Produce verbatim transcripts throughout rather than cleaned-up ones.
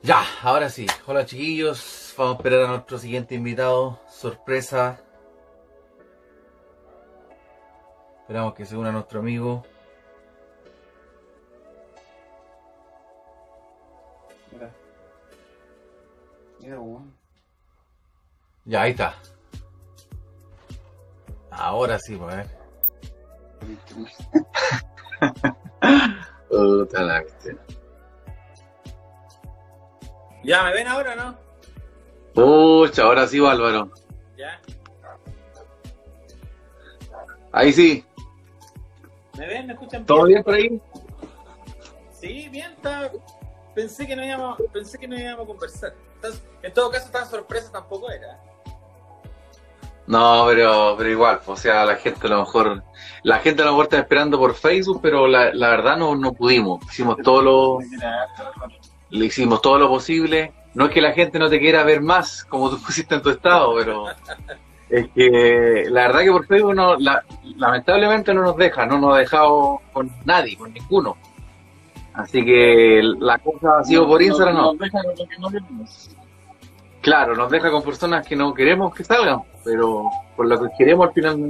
Ya, ahora sí. Hola chiquillos, vamos a esperar a nuestro siguiente invitado. Sorpresa. Esperamos que se una nuestro amigo. Mira. Mira, weón. Ya, ahí está. Ahora sí, pues a ver. Puta la bestia. ¿Ya me ven ahora o no? Pucha, ahora sí, Álvaro. ¿Ya? Ahí sí. ¿Me ven? ¿Me escuchan bien? ¿Todo bien por ahí? Sí, bien, está... Pensé que no íbamos, pensé que no íbamos a conversar. Entonces, en todo caso, tan sorpresa tampoco era. No, pero, pero igual, o sea, la gente a lo mejor, la gente a lo mejor está esperando por Facebook, pero la, la verdad no, no pudimos. Hicimos todo lo, le hicimos todo lo posible. No es que la gente no te quiera ver más, como tú pusiste en tu estado, pero es que la verdad que por Facebook no, la, lamentablemente no nos deja, no nos ha dejado con nadie, con ninguno. Así que la cosa ha sido No, por no, Instagram, no. nos deja con lo que no queremos. Claro, nos deja con personas que no queremos que salgan, pero por lo que queremos al final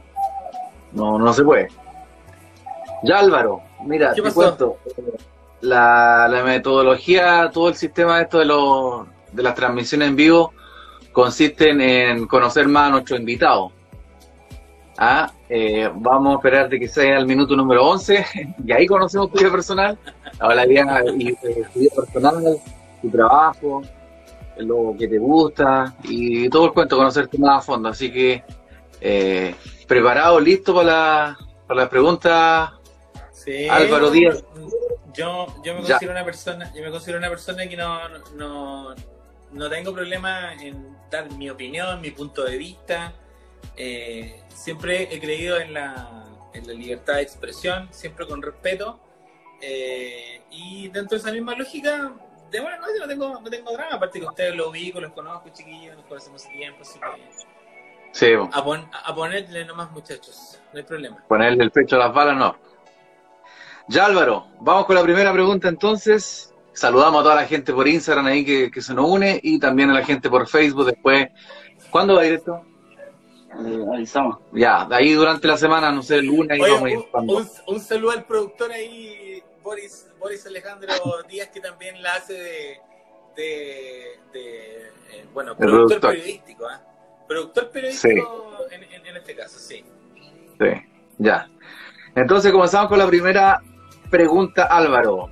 no, no se puede. Ya Álvaro, mira, ¿Qué te pasó? cuento. La, la metodología, todo el sistema esto de, los, de las transmisiones en vivo consisten en conocer más a nuestros invitados. ¿Ah? Eh, vamos a esperar de que sea el minuto número once y ahí conocemos tu vida personal, la vida y eh, tu vida personal, tu trabajo, lo que te gusta y todo el cuento, conocerte más a fondo. Así que eh, preparado, listo para la, para las preguntas, Sí. Álvaro Díaz. Yo, yo me Ya. considero una persona, yo me considero una persona que no, no, no tengo problema en dar mi opinión, mi punto de vista. Eh, siempre he creído en la, en la libertad de expresión, siempre con respeto. Eh, y dentro de esa misma lógica, de bueno, no, yo no tengo, no tengo drama, aparte que ustedes los ubico, los conozco, chiquillos, nos conocemos hace tiempo, así que Sí, a, pon, a ponerle nomás, muchachos, no hay problema. ponerle el pecho a las balas, no. Ya Álvaro, vamos con la primera pregunta entonces. Saludamos a toda la gente por Instagram ahí que, que se nos une y también a la gente por Facebook después. ¿Cuándo va directo? Eh, ahí estamos. Ya, de ahí durante la semana, no sé, el lunes ahí Oye, vamos a ir un, cuando. un, un saludo al productor ahí, Boris, Boris Alejandro Díaz, que también la hace de, de, de eh, bueno, El productor, productor. periodístico, ¿eh? Productor periodístico sí. en, en, en este caso, sí. Sí, ya. Entonces comenzamos con la primera pregunta, Álvaro.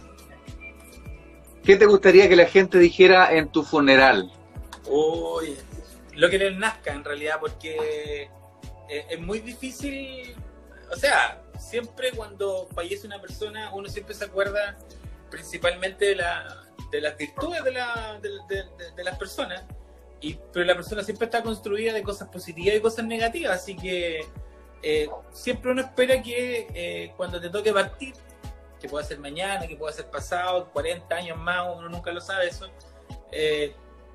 ¿Qué te gustaría que la gente dijera en tu funeral? Uy, lo que les nazca en realidad, porque eh, es muy difícil, o sea, siempre cuando fallece una persona, uno siempre se acuerda principalmente de, la, de las virtudes de, la, de, de, de, de las personas, y, pero la persona siempre está construida de cosas positivas y cosas negativas, así que eh, siempre uno espera que eh, cuando te toque partir, que pueda ser mañana, que pueda ser pasado, cuarenta años más, uno nunca lo sabe eso, eh,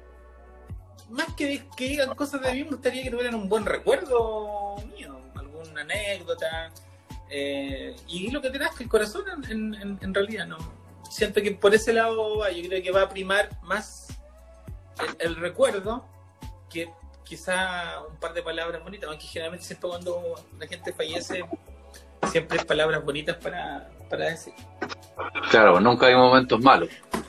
más que, que digan cosas de mí, me gustaría que tuvieran un buen recuerdo mío, alguna anécdota, eh, y lo que te nazca el corazón en, en, en realidad, no. Siento que por ese lado va, yo creo que va a primar más el, el recuerdo que quizá un par de palabras bonitas, aunque generalmente siempre cuando la gente fallece, siempre hay palabras bonitas para, para decir. Claro, nunca hay momentos malos.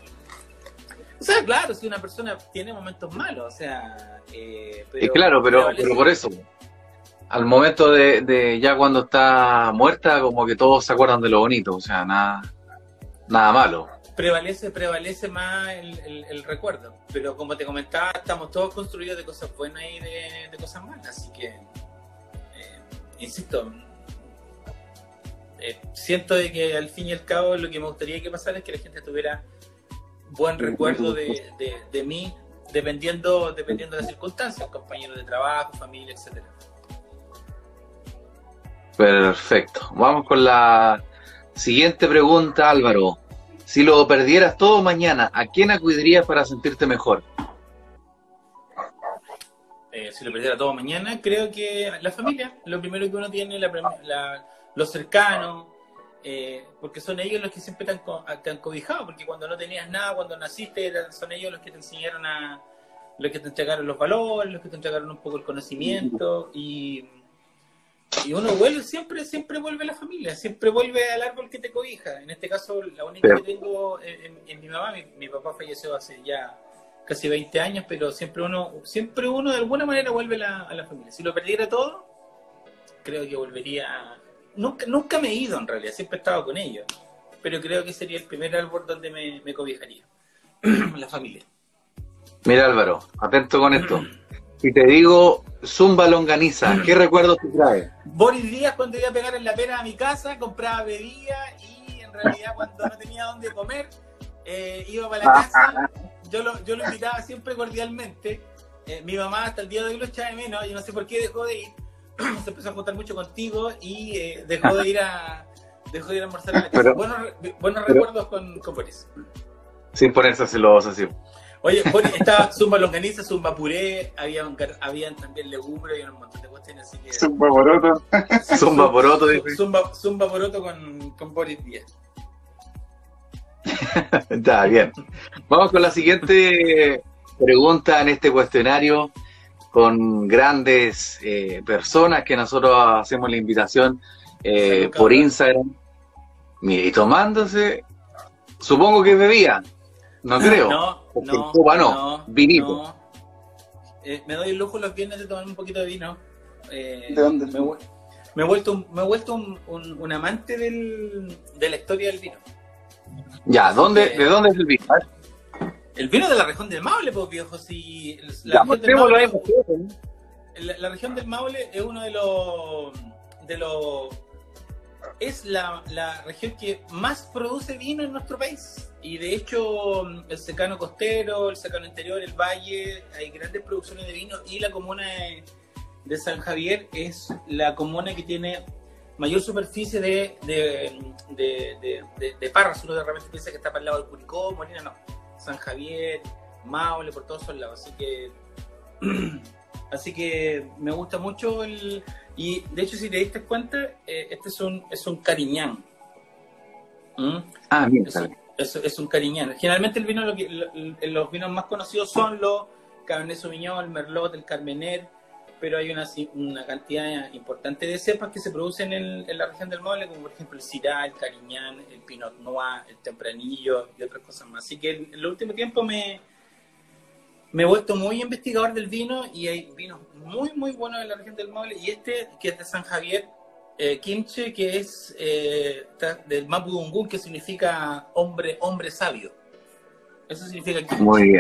O sea, claro, si una persona tiene momentos malos, o sea... Eh, pero, y claro, pero, pero, pero por eso, al momento de, de ya cuando está muerta, como que todos se acuerdan de lo bonito, o sea, nada, nada malo. Prevalece, prevalece más el, el, el recuerdo, pero como te comentaba, estamos todos construidos de cosas buenas y de, de cosas malas, así que, eh, insisto, eh, siento de que al fin y al cabo lo que me gustaría que pasara es que la gente tuviera buen recuerdo de, de, de mí, dependiendo, dependiendo de las circunstancias, compañeros de trabajo, familia, etcétera. Perfecto. Vamos con la siguiente pregunta, Álvaro. Si lo perdieras todo mañana, ¿a quién acudirías para sentirte mejor? Eh, si lo perdiera todo mañana, creo que la familia, lo primero que uno tiene, la, la, los cercanos, eh, porque son ellos los que siempre te han, co- te han cobijado, porque cuando no tenías nada, cuando naciste, eran- son ellos los que te enseñaron a, los que te entregaron los valores, los que te entregaron un poco el conocimiento, y, y uno vuelve, siempre, siempre vuelve a la familia, siempre vuelve al árbol que te cobija. En este caso, la única Pero- que tengo es, es- es mi mamá. Mi, mi papá falleció hace ya casi veinte años, pero siempre uno, siempre uno de alguna manera vuelve la- a la familia. Si lo perdiera todo, creo que volvería. Nunca, nunca me he ido en realidad, siempre he estado con ellos, pero creo que sería el primer árbol donde me, me cobijaría. La familia. Mira, Álvaro, atento con esto. Si te digo Zumba Longaniza, ¿qué recuerdos te trae? Boris Díaz, cuando iba a pegar en la pera a mi casa, compraba bebida, y en realidad cuando no tenía dónde comer, eh, iba para la casa. Yo lo, yo lo invitaba siempre cordialmente. Eh, mi mamá hasta el día de hoy lo echaba de menos, yo no sé por qué dejó de ir. Se empezó a juntar mucho contigo y eh, dejó de ir a dejó de ir a almorzar a la casa. Pero- buenos re- buenos pero- recuerdos con, con Boris. Sin ponerse celoso, así. Oye, Boris, estaba Zumba Longaniza, Zumba Puré, habían, habían también legumbres, había un montón de cuestiones, así que... Zumba Boroto. Zumba Poroto, dice. Zumba, Zumba Poroto con, con Boris Díaz. Está bien. Vamos con la siguiente pregunta en este cuestionario con grandes eh, personas que nosotros hacemos la invitación eh, Salud, por cabrón. Instagram. Mire, y tomándose, supongo que bebía, no creo. No, porque no, en Cuba no, vinito. no. Eh, me doy el lujo los viernes de tomar un poquito de vino. Eh, ¿De dónde? Me, he vu- me he vuelto, un, me he vuelto un, un, un amante del, de la historia del vino. Ya, ¿dónde, que- ¿de dónde es el vino? A ver, El vino de la región del Maule, pues viejo, si la, ya, región del mostrémoslo ahí, Maule, mostrémoslo. la, la región del Maule es uno de los de los es la, la región que más produce vino en nuestro país, y de hecho el secano costero, el secano interior, el valle, hay grandes producciones de vino, y la comuna de, de San Javier es la comuna que tiene mayor superficie de de, de, de, de, de parras. Uno de repente piensa que está para el lado del Curicó, Molina, no. San Javier, Maule, por todos esos lados, así que así que me gusta mucho el, y de hecho si te diste cuenta, eh, este es un es un cariñán. ¿Mm? Ah, bien, Es, un- es, es un cariñán. Generalmente el vino, lo que, lo- los vinos más conocidos son los Cabernet Sauvignon, el Merlot, el Carmener, pero hay una, una cantidad importante de cepas que se producen en, en la región del Maule, como por ejemplo el Syrah, el Cariñán, el Pinot Noir, el Tempranillo y otras cosas más. Así que en el último tiempo me, me he vuelto muy investigador del vino, y hay vinos muy, muy buenos en la región del Maule, y este, que es de San Javier, eh, Quimche, que es eh, del Mapudungún, que significa hombre, hombre sabio. Eso significa Quimche. muy bien.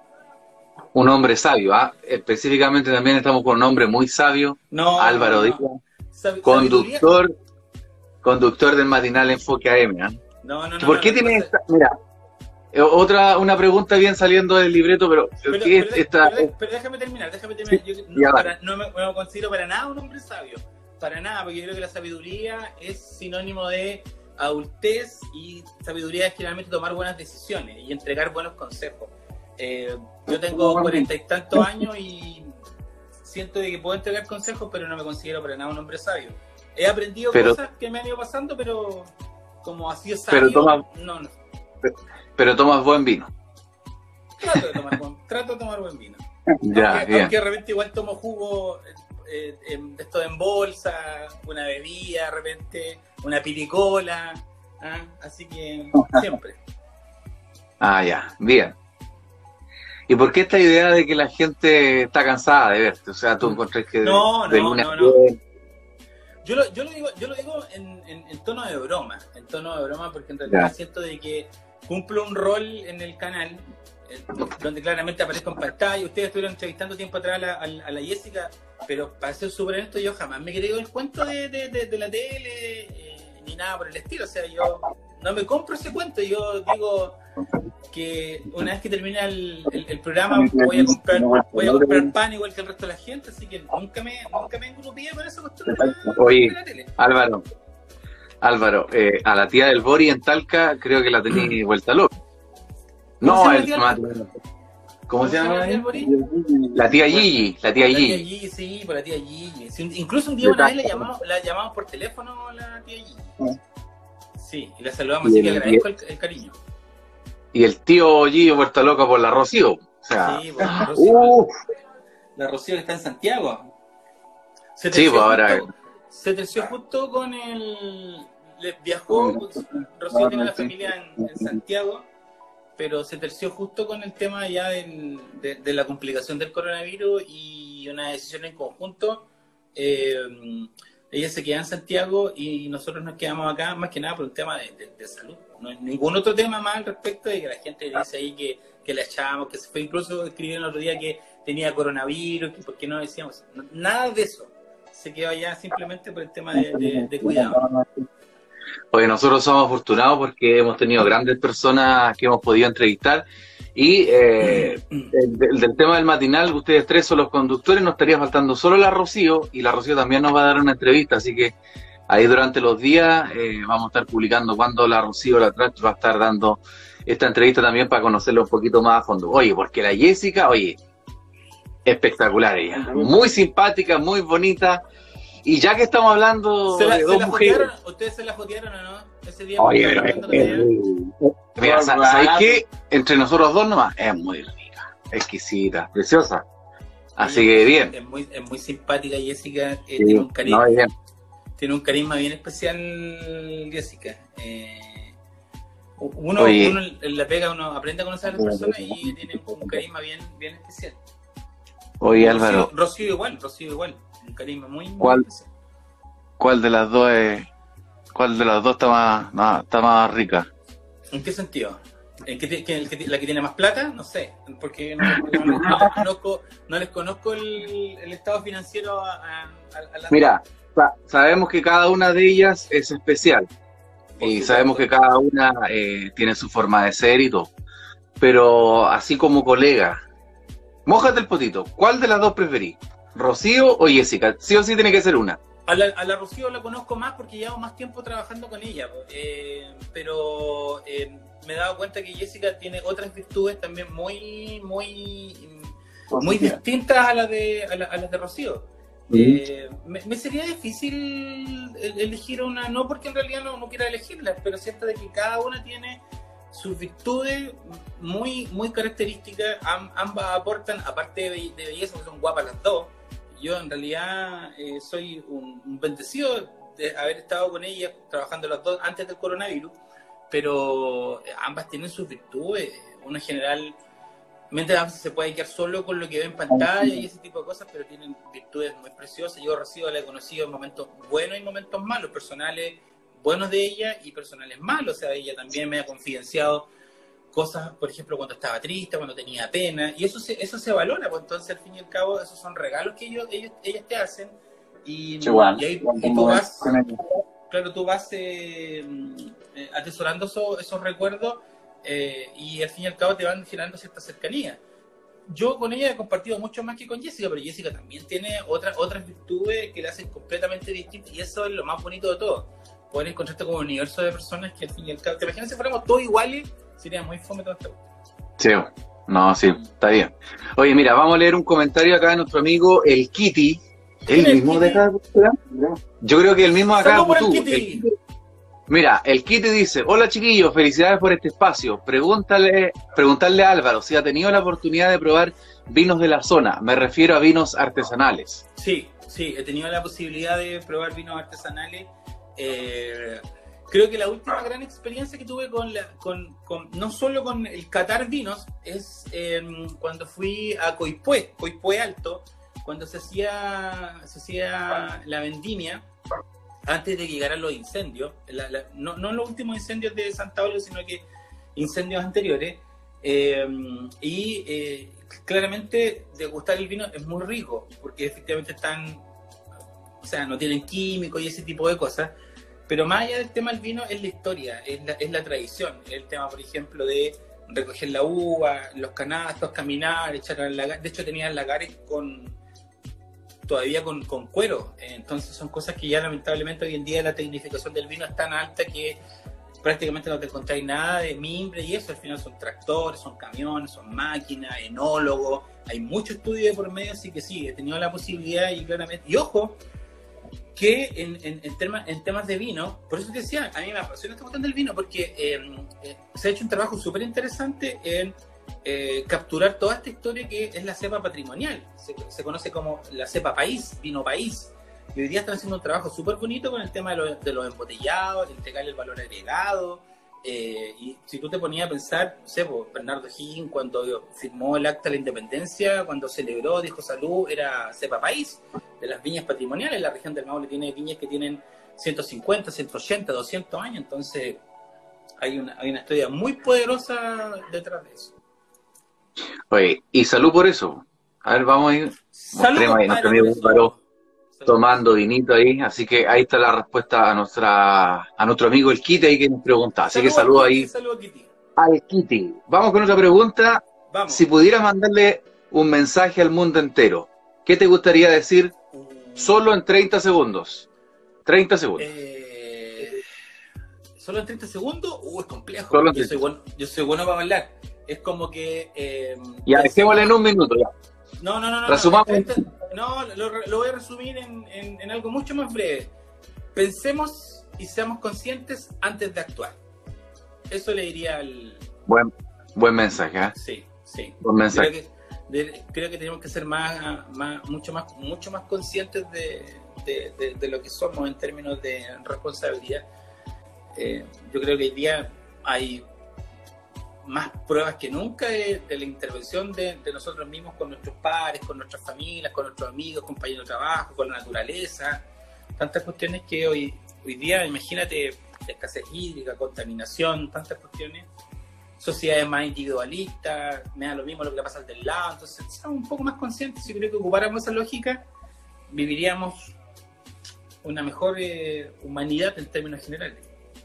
Un hombre sabio, ¿ah? Específicamente también estamos con un hombre muy sabio, No, Álvaro no, Díaz, no. Sab- sabiduría- conductor, conductor del matinal Enfoque A M. ¿ah? No, no, no. ¿Por no, qué no, tiene no, esta? Mira, eh, otra, una pregunta bien saliendo del libreto, pero, Pero, ¿qué es pero- esta? pero- pero déjame terminar, déjame terminar. Yo no, ya, para- no me, no me considero para nada un hombre sabio. Para nada, porque yo creo que la sabiduría es sinónimo de adultez, y sabiduría es generalmente tomar buenas decisiones y entregar buenos consejos. Eh, yo tengo cuarenta y tantos años y siento de que puedo entregar consejos, pero no me considero para nada un hombre sabio. He aprendido Pero- cosas que me han ido pasando, pero como así es sabio, Pero toma- no, no. Pero tomas buen vino. Trato de tomar buen, trato de tomar buen vino. Ya, aunque, bien. aunque de repente igual tomo jugo, eh, eh, esto en bolsa, una bebida, de repente una piricola, ¿ah? Así que siempre. Ah, ya, bien. ¿Y por qué esta idea de que la gente está cansada de verte? O sea, tú encontrás que de, No, de no, lunes no, a no. viernes- Yo lo, yo lo digo, yo lo digo en, en, en tono de broma, en tono de broma, porque en realidad Ya. siento de que cumplo un rol en el canal, eh, donde claramente aparezco en pantalla. Ustedes estuvieron entrevistando tiempo atrás a la, a la- a la Jessica, pero para ser súper honesto, yo jamás me he creído el cuento de, de, de, de la tele, eh, ni nada por el estilo. O sea, yo no me compro ese cuento. Yo digo que una vez que termine el, el, el programa voy a comprar voy a comprar pan igual que el resto de la gente, así que nunca me nunca me engrupí con esa cuestión de la, Oye, de la tele. Álvaro, Álvaro, eh, a la tía del Bori en Talca creo que la tenía vuelta loca. ¿Cómo No, se llama el la tía? ¿Cómo se llama? la tía ella? Borí? La tía Gigi, la tía La tía Gigi. Gigi, sí, por la tía Gigi. Sí, incluso un día una vez la llamamos, la llamamos por teléfono la tía Gigi. Sí, y la saludamos, Y así que el- agradezco el, el cariño. Y el tío Gillo vuelto loco por la Rocío. O sea, Sí, pues, la Rocío, uh, la Rocío que está en Santiago. Se Sí, terció pues, ahora- justo, se terció justo con el... le- viajó, pues, Rocío tiene la familia en, en Santiago, pero se terció justo con el tema ya del- de, de la complicación del coronavirus y una decisión en conjunto. Eh, ella se queda en Santiago y nosotros nos quedamos acá más que nada por un tema de, de- de salud. No hay ningún otro tema más al respecto de que la gente dice ahí que, que la echamos, que se fue, incluso escribieron el otro día que tenía coronavirus, que por qué no decíamos. No, nada de eso. Se quedó allá simplemente por el tema de, de- de cuidado. Oye, nosotros somos afortunados porque hemos tenido grandes personas que hemos podido entrevistar y eh, el, del- del tema del matinal, ustedes tres son los conductores, nos estaría faltando solo la Rocío y la Rocío también nos va a dar una entrevista, así que ahí durante los días eh, vamos a estar publicando cuando la Rocío la Trash va a estar dando esta entrevista también para conocerla un poquito más a fondo. Oye, porque la Jessica, oye, espectacular ella, muy simpática, muy bonita. Y ya que estamos hablando ¿Se la, de se dos la mujeres, jotearon? ¿Ustedes se la jotearon o no? Ese día oye, cuando pero hablando con ella. mira, sa- ¿sabéis qué? Entre nosotros dos nomás, es muy rica, exquisita, preciosa. Así que bien. Es muy, es muy simpática Jessica, eh, Sí, tiene, un cari- no, bien. tiene un carisma bien especial Jessica. Eh, uno, Oye. uno en la pega, uno aprende a conocer a las personas y tiene un carisma bien, bien especial. Oye, Rocío- Álvaro, Rocío igual, Rocío igual, un carisma muy, muy ¿Cuál? especial. ¿cuál de las dos es, cuál de las dos está más, más- está más rica? ¿En qué sentido? ¿En qué, ti- que el que ti- ¿La que tiene más plata? No sé, porque no, no- no- no les conozco, no les conozco el, el estado financiero a, a- a las Mira, sa- sabemos que cada una de ellas es especial Por y supuesto. sabemos que cada una eh, tiene su forma de ser y todo. Pero así como colega, mójate el potito. ¿Cuál de las dos preferís? ¿Rocío o Jessica? Sí o sí tiene que ser una. A la, a la Rocío la conozco más porque llevo más tiempo trabajando con ella, eh, pero eh, me he dado cuenta que Jessica tiene otras virtudes también muy, muy, muy distintas a las de, a la- a las de Rocío. Eh, me, me sería difícil el- elegir una, no porque en realidad no, no quiera elegirlas, pero siento de que cada una tiene sus virtudes muy, muy características. Am- ambas aportan, aparte de, be- de belleza, porque son guapas las dos. Yo en realidad eh, soy un, un bendecido de haber estado con ellas trabajando las dos antes del coronavirus, pero ambas tienen sus virtudes. Uno en general, mente a veces se puede quedar solo con lo que ve en pantalla y ese tipo de cosas, pero tienen virtudes muy preciosas. Yo Rocío la he conocido en momentos buenos y momentos malos, personales buenos de ella y personales malos. O sea, ella también me ha confidenciado cosas, por ejemplo, cuando estaba triste, cuando tenía pena, y eso se, eso se valora, pues entonces al fin y al cabo esos son regalos que ellos, ellos ellas te hacen y, y, ahí, y tú vas, claro, tú vas eh, eh, atesorando eso- esos recuerdos eh, y al fin y al cabo te van generando cierta cercanía. Yo con ella he compartido mucho más que con Jessica, pero Jessica también tiene otras otras virtudes que la hacen completamente distinta y eso es lo más bonito de todo. Poder encontrarte con un universo de personas que al fin y al cabo, te imaginas si fuéramos todos iguales, sería muy fome todo esto. Sí, no, sí, está bien. Oye, mira, vamos a leer un comentario acá de nuestro amigo el Kitty. ¿Quién es ¿El el mismo de Kitty? acá? Yo creo que el mismo de acá. ¡Saludos por el Putú. Kitty! El- Mira, el Kitty dice: hola chiquillos, felicidades por este espacio. Pregúntale, preguntarle a Álvaro si ha tenido la oportunidad de probar vinos de la zona. Me refiero a vinos artesanales. Sí, sí, he tenido la posibilidad de probar vinos artesanales. Eh, creo que la última gran experiencia que tuve con, la, con, con no solo con el catar vinos es eh, cuando fui a Coipue, Coipue Alto, cuando se hacía, se hacía la vendimia antes de que llegaran los incendios, la- la- no, no los últimos incendios de Santa Olga, sino que incendios anteriores. Eh, y eh, claramente degustar el vino es muy rico, porque efectivamente están, o sea, no tienen químicos y ese tipo de cosas. Pero más allá del tema del vino es la historia, es la, es la tradición. El tema, por ejemplo, de recoger la uva, los canastos, caminar, echar al lagar. De hecho, tenían lagares con todavía con, con cuero. Entonces son cosas que ya lamentablemente hoy en día la tecnificación del vino es tan alta que prácticamente no te encontráis nada de mimbre y eso. Al final son tractores, son camiones, son máquinas, enólogos. Hay mucho estudio de por medio, así que sí, he tenido la posibilidad y claramente... Y ojo, que en, en, en, tema, en temas de vino, por eso te decía, a mí me apasiona esta cuestión del vino, porque eh, eh, se ha hecho un trabajo súper interesante en eh, capturar toda esta historia que es la cepa patrimonial. Se, se conoce como la cepa país, vino país. Y hoy día están haciendo un trabajo súper bonito con el tema de, lo, de los embotellados, de entregarle el valor agregado. Eh, y si tú te ponías a pensar, no sé, pues, Bernardo Higgins cuando firmó el acta de la independencia, cuando celebró, dijo salud, era cepa país, de las viñas patrimoniales. La región del Maule tiene viñas que tienen ciento cincuenta, ciento ochenta, doscientos años, entonces hay una, hay una historia muy poderosa detrás de eso. Oye, y salud por eso. A ver, vamos a ir. Mostremos ahí nuestro amigo Álvaro tomando vinito ahí, así que ahí está la respuesta a nuestra a nuestro amigo el Kitty ahí que nos pregunta, así Saludo que saludo Kitty, ahí saludo Kitty. al Kitty. Vamos con otra pregunta. Vamos. Si pudieras mandarle un mensaje al mundo entero, ¿qué te gustaría decir Uh, solo en treinta segundos? treinta segundos. eh, ¿Solo en treinta segundos? Uh, es complejo. Solo en Yo soy, treinta. bueno, yo soy bueno para hablar. Es como que... Eh, Ya, dejémosle en un minuto ya. No, no, no, no. Resumamos. No, este- no lo, lo voy a resumir en, en, en algo mucho más breve. Pensemos y seamos conscientes antes de actuar. Eso le diría al... Buen, buen mensaje, ¿eh? Sí, sí. Buen mensaje. Creo que, de- creo que tenemos que ser más, más, mucho más, mucho más conscientes de, de, de, de lo que somos en términos de responsabilidad. Eh, yo creo que hoy día hay más pruebas que nunca de, de la intervención de, de nosotros mismos con nuestros pares, con nuestras familias, con nuestros amigos, compañeros de trabajo, con la naturaleza. Tantas cuestiones que hoy, hoy día, imagínate, escasez hídrica, contaminación, tantas cuestiones. Sociedades más individualistas, me da lo mismo lo que le pasa al del lado. Entonces, seamos un poco más conscientes. Yo creo que ocupáramos esa lógica, viviríamos una mejor eh, humanidad en términos generales.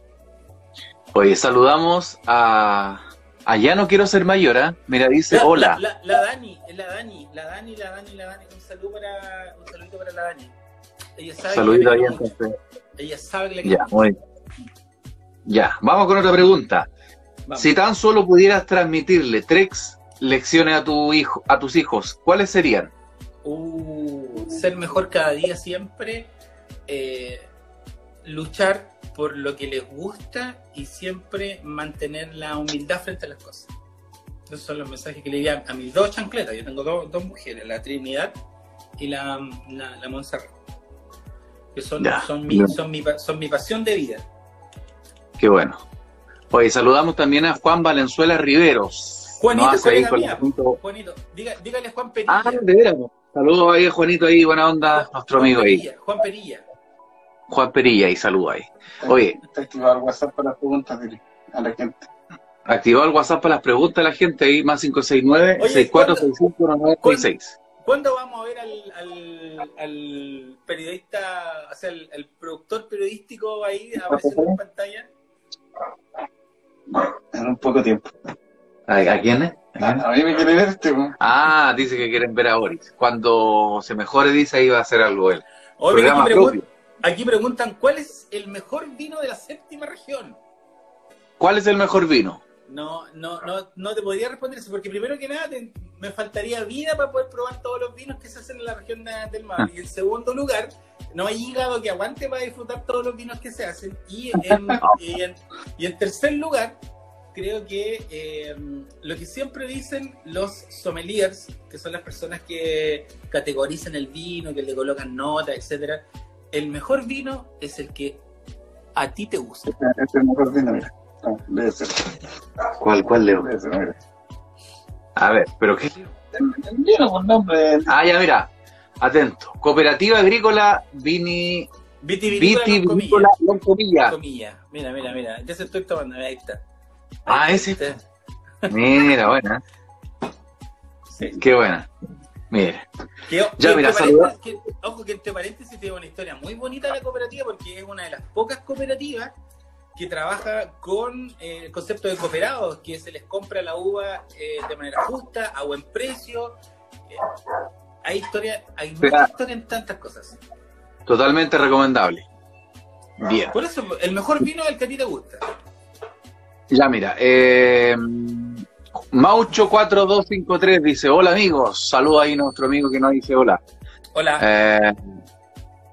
Oye, saludamos a... a Ya no quiero ser mayor, ¿eh? Mira, dice La, hola. La, la, la Dani, es la Dani, la Dani, la Dani, la Dani. Un saludo para, un saludito para la Dani. Ella sabe Saludito que ahí la quiero mucho. entonces. Ella sabe que la Ya, quiero mucho. muy bien. Ya, vamos con otra pregunta. Vamos. Si tan solo pudieras transmitirle tres lecciones a tu hijo, a tus hijos, ¿cuáles serían? Uh, ser mejor cada día siempre, eh, luchar por lo que les gusta y siempre mantener la humildad frente a las cosas. Esos son los mensajes que le diría a mis dos chancletas. Yo tengo dos, dos mujeres, la Trinidad y la, la, la Montserrat, que son, Ya, son, mi, bien. son, mi, pa- son mi pasión de vida. Qué bueno. Oye, saludamos también a Juan Valenzuela Riveros. Juanito, Nos hace ahí colega con mía. la punto- Juanito, diga, dígale a Juan Perilla. Ah, de veras. Saludos ahí a Juanito ahí, buena onda, nuestro Juan amigo ahí. Perilla, Juan Perilla. Juan Perilla, y saludos ahí. Oye, Está activado el WhatsApp para las preguntas dile, a la gente. activado el WhatsApp para las preguntas de la gente ahí, más cinco seis nueve, Oye, seis cuatro seis cinco, uno nueve seis seis. ¿Cuándo vamos a ver al, al, al periodista, o sea, el, el productor periodístico ahí apareciendo en pantalla? En un poco tiempo. ¿A, a quién es? A, a mí me quiere verte, ¿no? Ah, dice que quieren ver a Boris. Cuando se mejore, dice, ahí va a hacer algo él. Oye, Programa aquí, pregun- propio. aquí preguntan, ¿cuál es el mejor vino de la séptima región? ¿Cuál es el mejor vino? No, no, no, no te podría responder eso, porque primero que nada te- me faltaría vida para poder probar todos los vinos que se hacen en la región de- del Maule. Y en segundo lugar, no hay hígado que aguante para disfrutar todos los vinos que se hacen. Y en, y en, y en tercer lugar, creo que eh, lo que siempre dicen los sommeliers, que son las personas que categorizan el vino, que le colocan notas, etcétera, el mejor vino es el que a ti te gusta. Este este es el mejor vino, mira. No, debe ser. ¿Cuál, cuál, Leo? Debe ser, mira. A ver, ¿pero qué? El, el vino con nombre. Ah, ya, mira. Atento. Cooperativa Agrícola Vini... Vitivinícola con Vitivinícola comillas. Loncomilla. Comillas. Mira, mira, mira. Ya se estoy tomando. Ahí está. Ah, Ahí ese. está. Mira, buena. Sí. Qué buena. Mira. Que, Ya, que mira, entre saluda. paréntesis- que- ojo que entre paréntesis tiene una historia muy bonita de la cooperativa porque es una de las pocas cooperativas que trabaja con eh, el concepto de cooperados, que se les compra la uva eh, de manera justa, a buen precio. Eh, hay historia, hay mucha Mira. historia en tantas cosas. Totalmente recomendable. Bien. Por eso, el mejor vino es el que a ti te gusta. Ya, mira. Eh, Maucho cuatro dos cinco tres dice, hola amigos. Saluda ahí a nuestro amigo que nos dice hola. Hola. Eh,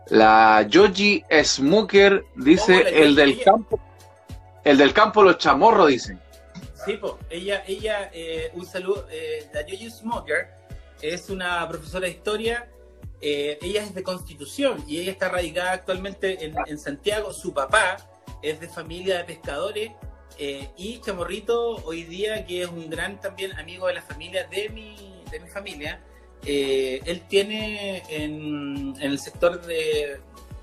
La Yogi Smoker dice, Oh, la el Yogi, del ella- campo, el del campo Los Chamorros, dice. Sí, po, ella, ella eh, un saludo, eh, la Yoyi Smoker es una profesora de historia, eh, ella es de Constitución y ella está radicada actualmente en, en Santiago. Su papá es de familia de pescadores eh, y Chamorrito hoy día, que es un gran también amigo de la familia de mi, de mi familia, eh, él tiene en, en el sector de,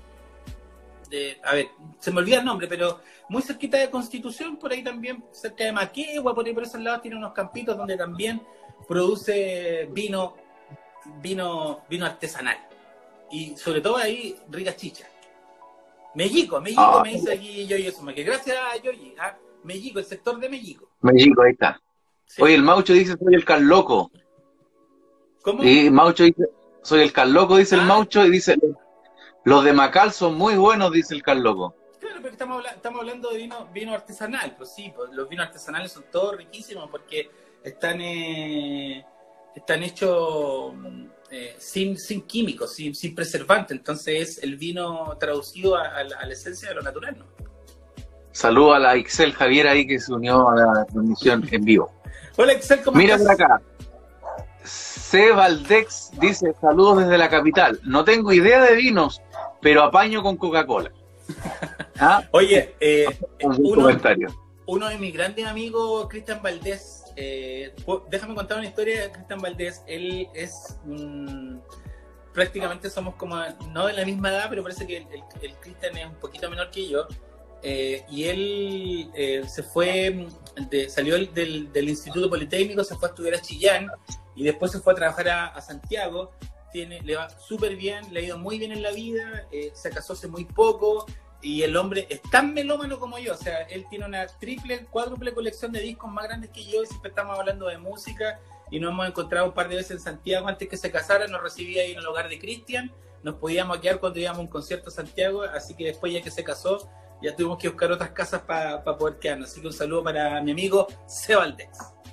de, a ver, se me olvida el nombre, pero muy cerquita de Constitución, por ahí también, cerca de Maquegua, por ahí por esos lados, tiene unos campitos donde también produce vino, vino, vino artesanal. Y sobre todo ahí, ricas chichas. Mellico, Mellico Ah. me dice aquí Yoyi Suma, que gracias a Yoyi, ¿ah? Mellico, el sector de Mellico. México, ahí está. Sí. Oye, el Maucho dice, soy el Carloco. ¿Cómo? Y Maucho dice, soy el Carloco, dice el Ah. Maucho, y dice, los de Macal son muy buenos, dice el Carloco. Claro, pero estamos, habla- estamos hablando de vino, vino artesanal, pues sí, pues los vinos artesanales son todos riquísimos porque están eh, están hechos eh, sin, sin químicos, sin, sin preservantes, entonces es el vino traducido a, a la, a la esencia de lo natural, ¿no? Saludo a la Ixel Javier ahí que se unió a la transmisión en vivo. Hola Excel, ¿cómo Mira estás? por acá. C. Valdex dice, saludos desde la capital. No tengo idea de vinos, pero apaño con Coca-Cola. ¿Ah? Oye, eh, Un uno, comentario. uno de mis grandes amigos, Cristian Valdés, eh, po- déjame contar una historia de Cristian Valdés. Él es mm, prácticamente somos como, no de la misma edad, pero parece que el, el, el Cristian es un poquito menor que yo. Eh, y él eh, se fue, de, salió del, del, del Instituto Politécnico, se fue a estudiar a Chillán y después se fue a trabajar a, a Santiago. Tiene, le va súper bien, le ha ido muy bien en la vida, eh, se casó hace muy poco y el hombre es tan melómano como yo. O sea, él tiene una triple, cuádruple colección de discos más grandes que yo y siempre estamos hablando de música y nos hemos encontrado un par de veces en Santiago antes que se casara. Nos recibía ahí en el hogar de Cristian, nos podíamos quedar cuando íbamos a un concierto a Santiago, así que después ya que se casó ya tuvimos que buscar otras casas para pa poder quedarnos. Así que un saludo para mi amigo C. Valdés.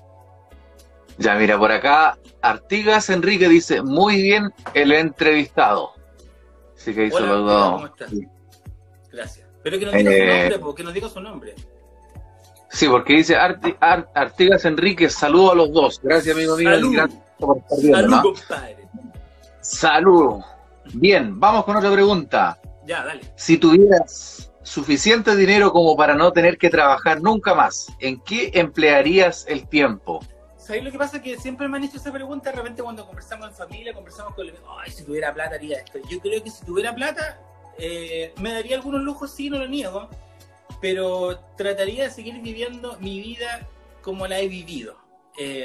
Ya, mira, por acá Artigas Enrique dice, muy bien el entrevistado. Así que hizo Hola, los Artigas, dos. ¿cómo estás? Gracias. Pero que nos diga Eh, su nombre, porque nos diga su nombre. Sí, porque dice Arti- Ar- Artigas Enrique, saludo a los dos. Gracias, amigo mío. Salud. y gracias por estar viendo, Salud, ¿no? compadre. Salud. Bien, vamos con otra pregunta. Ya, dale. Si tuvieras suficiente dinero como para no tener que trabajar nunca más, ¿en qué emplearías el tiempo? ¿Sabes lo que pasa? Que siempre me han hecho esa pregunta. De repente cuando conversamos en familia, conversamos con... Ay, si tuviera plata haría esto. Yo creo que si tuviera plata, eh, me daría algunos lujos, sí, no lo niego. Pero trataría de seguir viviendo mi vida como la he vivido. Eh,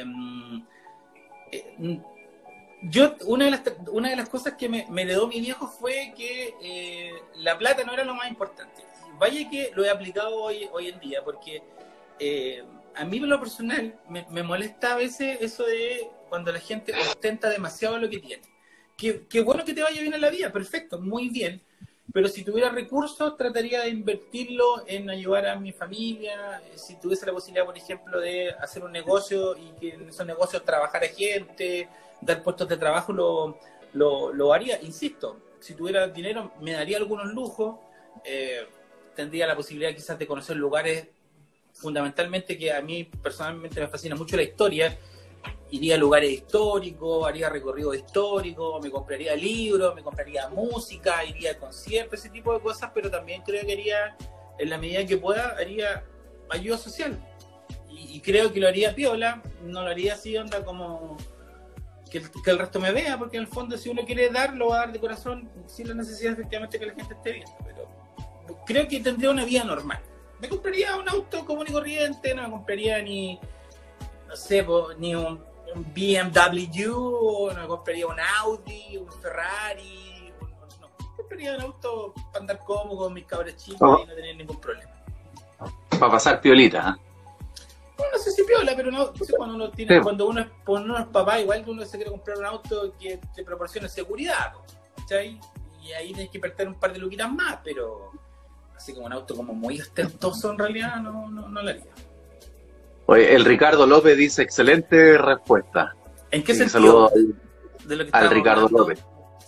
eh, yo, una de las, una de las cosas que me, me heredó mi viejo fue que eh, la plata no era lo más importante. Vaya que lo he aplicado hoy, hoy en día, porque... Eh, a mí, en lo personal, me, me molesta a veces eso de cuando la gente ostenta demasiado lo que tiene. Qué, qué bueno que te vaya bien en la vida, perfecto, muy bien. Pero si tuviera recursos, trataría de invertirlo en ayudar a mi familia. Si tuviese la posibilidad, por ejemplo, de hacer un negocio y que en esos negocios trabajara gente, dar puestos de trabajo, lo, lo, lo haría. Insisto, si tuviera dinero, me daría algunos lujos. Eh, tendría la posibilidad quizás de conocer lugares fundamentalmente que a mí personalmente me fascina mucho la historia. Iría a lugares históricos, haría recorridos históricos, me compraría libros, me compraría música, iría a conciertos, ese tipo de cosas, pero también creo que haría, en la medida que pueda, haría ayuda social. Y, y creo que lo haría piola, no lo haría así, onda como que el, que el resto me vea, porque en el fondo si uno quiere dar, lo va a dar de corazón, sin la necesidad efectivamente que la gente esté viendo. Pero creo que tendría una vida normal. Me compraría un auto común y corriente, no me compraría ni, no sé, po, ni un, un B M W, no me compraría un Audi, un Ferrari, un, no, me compraría un auto para andar cómodo con mis cabras chicas Oh. y no tener ningún problema. Para pasar piolita, ¿eh? Bueno, no sé si piola, pero no, no sé, cuando uno tiene, Sí. cuando uno es, cuando uno es papá, igual que uno se quiere comprar un auto que te proporcione seguridad, po, ¿cachai? Y ahí tienes que invertir un par de luquitas más, pero así como un auto como muy ostentoso en realidad no, no, no lo haría. Oye, el Ricardo López dice, excelente respuesta. ¿En qué Sí, sentido? saludo al, De lo que al estábamos Ricardo hablando. López.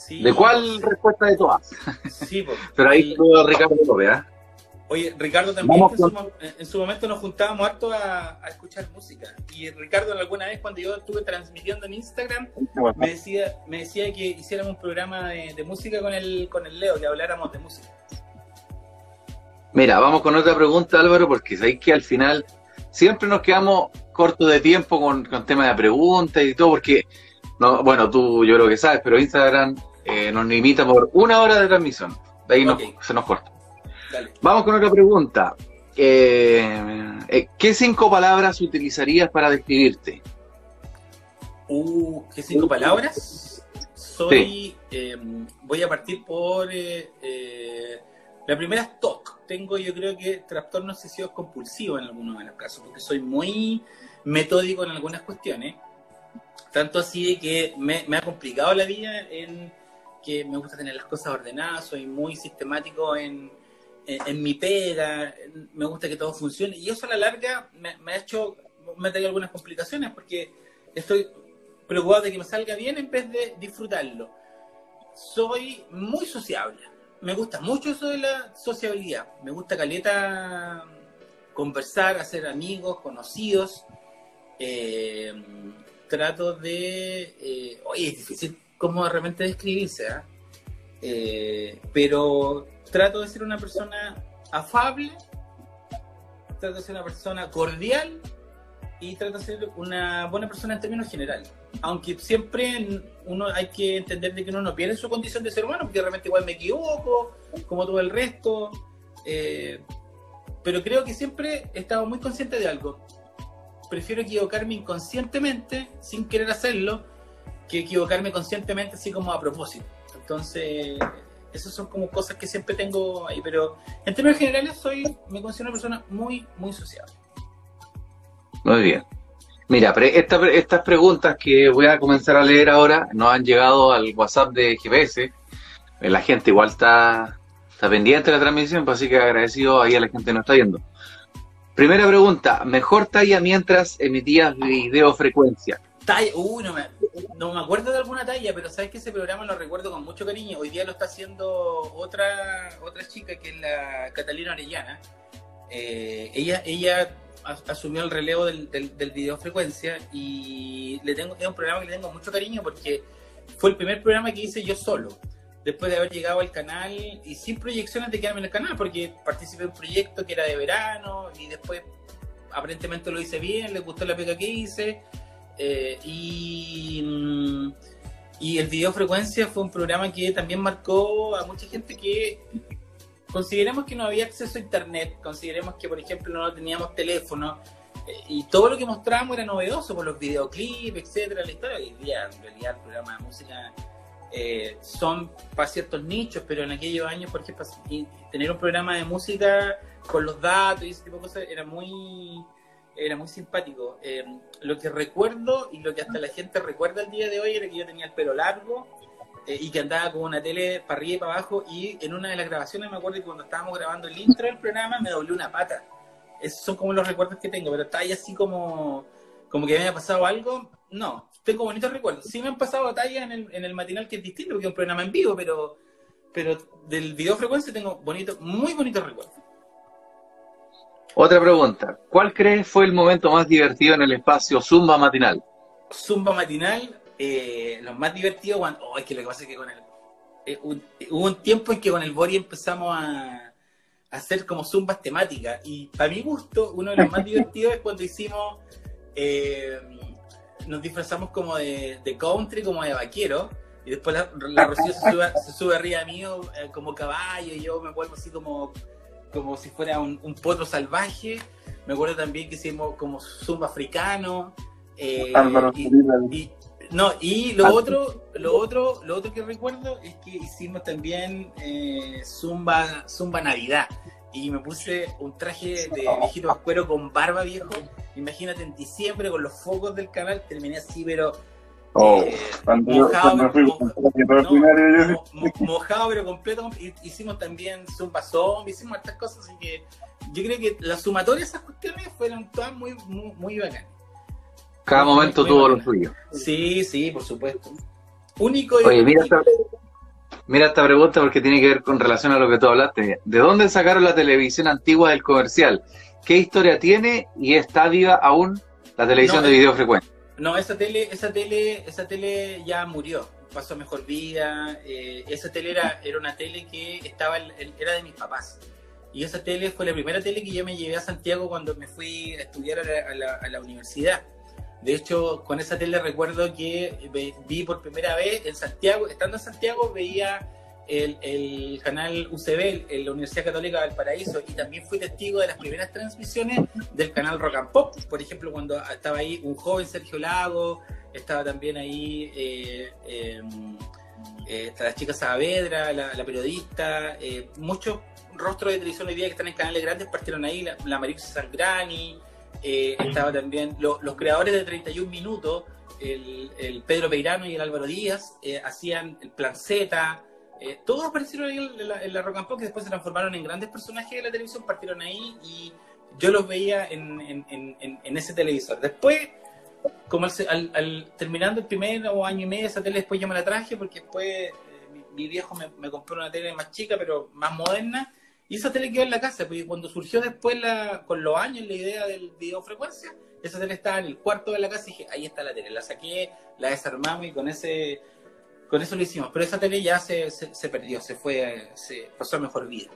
Sí, ¿De cuál respuesta de todas? Sí, po. Pero ahí El- estuvo Ricardo López, ¿ah? Oye, Ricardo también, Vamos que en, su, con- mo- en su momento nos juntábamos harto a, a escuchar música. Y Ricardo alguna vez cuando yo estuve transmitiendo en Instagram, me decía, me decía que hiciéramos un programa de, de música con el, con el Leo, que habláramos de música. Mira, vamos con otra pregunta, Álvaro, porque sabéis que al final siempre nos quedamos cortos de tiempo con, con temas de preguntas y todo, porque, no, bueno, tú yo creo que sabes, pero Instagram eh, nos limita por una hora de transmisión. De ahí nos- Ok. se nos corta. Dale. Vamos con otra pregunta. Eh, eh, ¿Qué cinco palabras utilizarías para describirte? Uh, ¿qué cinco palabras? Soy, eh, voy a partir por, eh, eh, la primera es T O C. Tengo, yo creo que trastorno obsesivo compulsivo en algunos de los casos, porque soy muy metódico en algunas cuestiones. Tanto así de que me, me ha complicado la vida en que me gusta tener las cosas ordenadas, soy muy sistemático en, en, en mi pega, en- me gusta que todo funcione. Y eso a la larga me, me ha hecho, me ha traído algunas complicaciones porque estoy preocupado de que me salga bien en vez de disfrutarlo. Soy muy sociable. Me gusta mucho eso de la sociabilidad. Me gusta caleta conversar, hacer amigos, conocidos. Eh, trato de... eh, oye, es difícil como de repente describirse, ¿ah? Eh, pero trato de ser una persona afable, trato de ser una persona cordial y trato de ser una buena persona en términos generales. Aunque siempre uno hay que entender de que uno no pierde su condición de ser humano, porque realmente igual me equivoco, como todo el resto. Eh, pero creo que siempre he estado muy consciente de algo. Prefiero equivocarme inconscientemente, sin querer hacerlo, que equivocarme conscientemente, así como a propósito. Entonces, esas son como cosas que siempre tengo ahí. Pero en términos generales, soy, me considero una persona muy, muy sociable. Muy bien. Mira, pre- esta- estas preguntas que voy a comenzar a leer ahora nos han llegado al WhatsApp de G P S. Eh, La gente igual está, está pendiente de la transmisión, pues así que agradecido ahí a la gente que nos está viendo. Primera pregunta, ¿mejor talla mientras emitías videofrecuencia? Talla, uy, no me, no me acuerdo de alguna talla, pero sabes que ese programa lo recuerdo con mucho cariño. Hoy día lo está haciendo otra otra chica que es la Catalina Orellana. Eh, ella ella as- asumió el relevo del, del, del videofrecuencia y le tengo, es un programa que le tengo mucho cariño porque fue el primer programa que hice yo solo. Después de haber llegado al canal y sin proyecciones de quedarme en el canal, porque participé en un proyecto que era de verano y después aparentemente lo hice bien, les gustó la pega que hice. Eh, y, mm, y el Video Frecuencia fue un programa que también marcó a mucha gente que consideremos que no había acceso a internet, consideremos que por ejemplo no teníamos teléfono, eh, y todo lo que mostrábamos era novedoso por los videoclips, etcétera, la historia. Hoy día en realidad el programa de música eh, son para ciertos nichos, pero en aquellos años, por ejemplo, y tener un programa de música con los datos y ese tipo de cosas era muy era muy simpático. Eh, lo que recuerdo y lo que hasta la gente recuerda el día de hoy era que yo tenía el pelo largo eh, y que andaba con una tele para arriba y para abajo, y en una de las grabaciones me acuerdo que cuando estábamos grabando el intro del programa me doblé una pata. Esos son como los recuerdos que tengo, pero está ahí así como como que me haya pasado algo, no, tengo bonitos recuerdos. Sí me han pasado batallas en el, en el matinal, que es distinto porque es un programa en vivo, pero pero del Video Frecuencia tengo bonitos, muy bonitos recuerdos. Otra pregunta, ¿cuál crees fue el momento más divertido en el espacio Zumba Matinal? Zumba matinal, eh, los más divertidos cuando... Oh, es que lo que pasa es que con el... eh, un- hubo un tiempo en que con el Bori empezamos a, a hacer como zumbas temáticas, y para mi gusto, uno de los más divertidos es cuando hicimos... eh, nos disfrazamos como de, de country, como de vaquero, y después la, la Rocío se sube, se sube arriba mío eh, como caballo, y yo me vuelvo así como, como si fuera un, un potro salvaje. Me acuerdo también que hicimos como zumba africano. Eh, Álvaro y, Zurita. y- no, y lo otro, lo otro, lo otro que recuerdo es que hicimos también eh, zumba, zumba Navidad, y me puse un traje de viejito vascuero con barba, viejo. Imagínate, en diciembre con los focos del canal terminé así, pero Oh, eh, cuando yo mojado, cuando fui mo- con el no, ordinario, yo mo- mo- mojado pero completo. Y hicimos también zumba zombie, hicimos estas cosas, así que yo creo que la sumatoria de esas cuestiones fueron todas muy, muy, muy bacanas. Cada Muy, momento muy tuvo lo bacana. suyo. Sí, sí, por supuesto. Único y, Oye, mira esta, Mira esta pregunta porque tiene que ver con relación a lo que tú hablaste. ¿De dónde sacaron la televisión antigua del comercial? ¿Qué historia tiene y está viva aún la televisión No, de eh, videofrecuencia? No, esa tele, esa tele, esa tele ya murió, pasó a mejor vida. Eh, esa tele era, era una tele que estaba, en- en- era de mis papás. Y esa tele fue la primera tele que yo me llevé a Santiago cuando me fui a estudiar a la, a la- a la universidad. De hecho, con esa tele recuerdo que ve- vi por primera vez en Santiago, estando en Santiago, veía el, el canal U C B, en la Universidad Católica de Valparaíso, y también fui testigo de las primeras transmisiones del canal Rock and Pop. Por ejemplo, cuando estaba ahí un joven Sergio Lago, estaba también ahí eh, eh, eh, está la chica Saavedra, la, la periodista, eh, muchos rostros de televisión hoy día que están en canales grandes partieron ahí, la, la Marisa Salgrani, eh, estaba también lo- los creadores de treinta y un minutos, el, el Pedro Peirano y el Álvaro Díaz, eh, hacían el Plan Z, eh, todos aparecieron ahí en la, en la Rock and Pop, que después se transformaron en grandes personajes de la televisión, partieron ahí y yo los veía en, en, en, en- en ese televisor. Después, como al, al- al- terminando el primer o año y medio, esa tele después yo me la traje porque después eh, mi, mi viejo me, me compró una tele más chica pero más moderna, y esa tele quedó en la casa, porque cuando surgió después la, con los años la idea del videofrecuencia, esa tele estaba en el cuarto de la casa y dije, ahí está la tele, la saqué, la desarmamos y con ese con eso lo hicimos, pero esa tele ya se, se, se perdió, se fue, se pasó a mejor vida.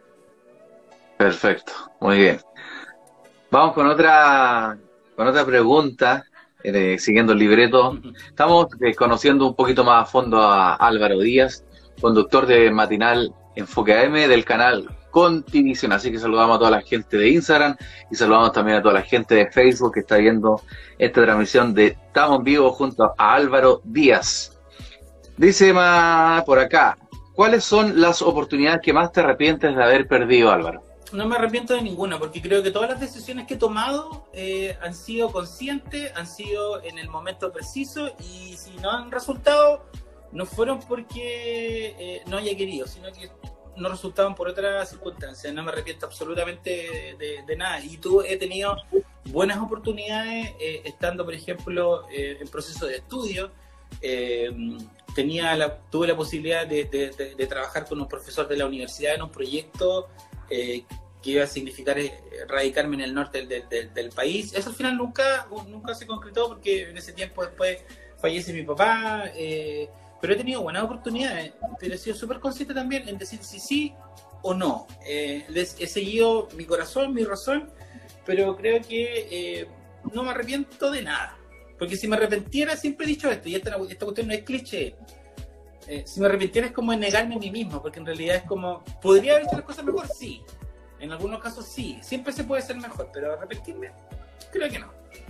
Perfecto, muy bien. Vamos con otra, con otra pregunta, eh, siguiendo el libreto. Estamos eh, conociendo un poquito más a fondo a Álvaro Díaz, conductor de matinal Enfoque A M del canal Contivisión. Así que saludamos a toda la gente de Instagram y saludamos también a toda la gente de Facebook que está viendo esta transmisión de Estamos en Vivo junto a Álvaro Díaz. Dice más por acá, ¿cuáles son las oportunidades que más te arrepientes de haber perdido, Álvaro? No me arrepiento de ninguna, porque creo que todas las decisiones que he tomado eh, han sido conscientes, han sido en el momento preciso, y si no han resultado, no fueron porque eh, no haya querido, sino que no resultaban por otras circunstancias. No me arrepiento absolutamente de, de, de nada. Y tú he tenido buenas oportunidades eh, estando, por ejemplo, eh, en proceso de estudio. Eh, tenía la, tuve la posibilidad de, de, de, de trabajar con un profesor de la universidad en un proyecto eh, que iba a significar eh, radicarme en el norte del, del, del país. Eso al final nunca, nunca se concretó porque en ese tiempo después fallece mi papá, eh, pero he tenido buenas oportunidades, pero he sido súper consciente también en decir si sí o no. Eh, les, he seguido mi corazón, mi razón, pero creo que eh, no me arrepiento de nada. Porque si me arrepentiera, siempre he dicho esto, y esta, esta cuestión no es cliché. Eh, si me arrepentiera es como negarme a mí mismo, porque en realidad es como, ¿podría haber hecho las cosas mejor? Sí. En algunos casos sí. Siempre se puede ser mejor, pero arrepentirme, creo que no.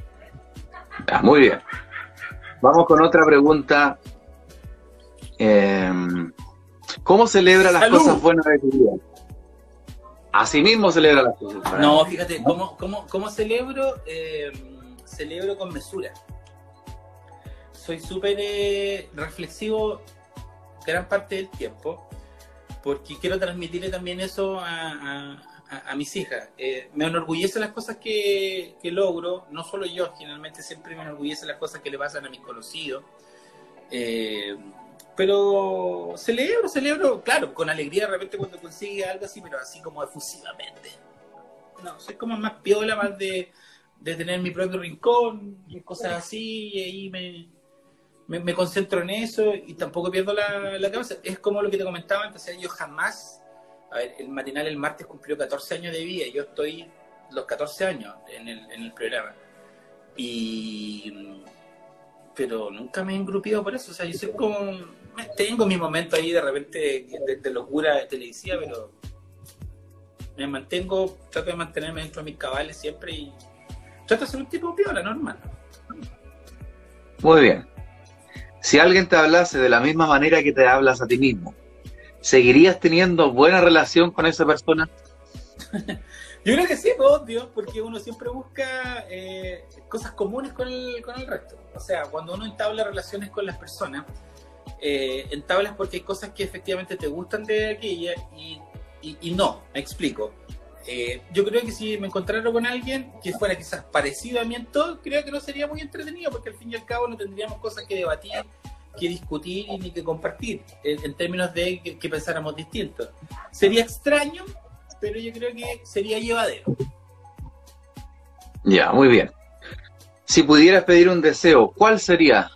Ah, muy bien. Vamos con otra pregunta. Eh, ¿Cómo celebra las ¡Salud! cosas buenas de tu vida? Así mismo celebra las cosas buenas. No, fíjate, ¿cómo, cómo, cómo celebro? Eh, celebro con mesura. Soy súper eh, reflexivo gran parte del tiempo, porque quiero transmitirle también eso a, a, a, a mis hijas. Eh, me enorgullece las cosas que, que logro, no solo yo, generalmente siempre me enorgullece las cosas que le pasan a mis conocidos. Eh, pero celebro, celebro, claro, con alegría de repente cuando consigue algo así, pero así como efusivamente. No, soy como más piola, más de, de tener mi propio rincón, y cosas así, y ahí me, me, me concentro en eso y tampoco pierdo la, la cabeza. Es como lo que te comentaba antes, o sea, yo jamás, a ver, el matinal el martes cumplió catorce años de vida, y yo estoy los catorce años en el, en el programa. Y... pero nunca me he engrupido por eso, o sea, yo soy como... tengo mi momento ahí de repente de, de locura televisiva, pero me mantengo, trato de mantenerme dentro de mis cabales siempre y trato de ser un tipo piola, normal. Muy bien. Si alguien te hablase de la misma manera que te hablas a ti mismo, ¿seguirías teniendo buena relación con esa persona? Yo creo que sí, pues, obvio, porque uno siempre busca eh, cosas comunes con el, con el resto. O sea, cuando uno entabla relaciones con las personas, eh, entablas porque hay cosas que efectivamente te gustan de aquella y, y, y no, me explico. Eh, yo creo que si me encontrara con alguien que fuera quizás parecido a mí en todo, creo que no sería muy entretenido, porque al fin y al cabo no tendríamos cosas que debatir que discutir ni que compartir, en, en términos de que, que pensáramos distintos. Sería extraño, pero yo creo que sería llevadero. Ya, muy bien. Si pudieras pedir un deseo, ¿cuál sería?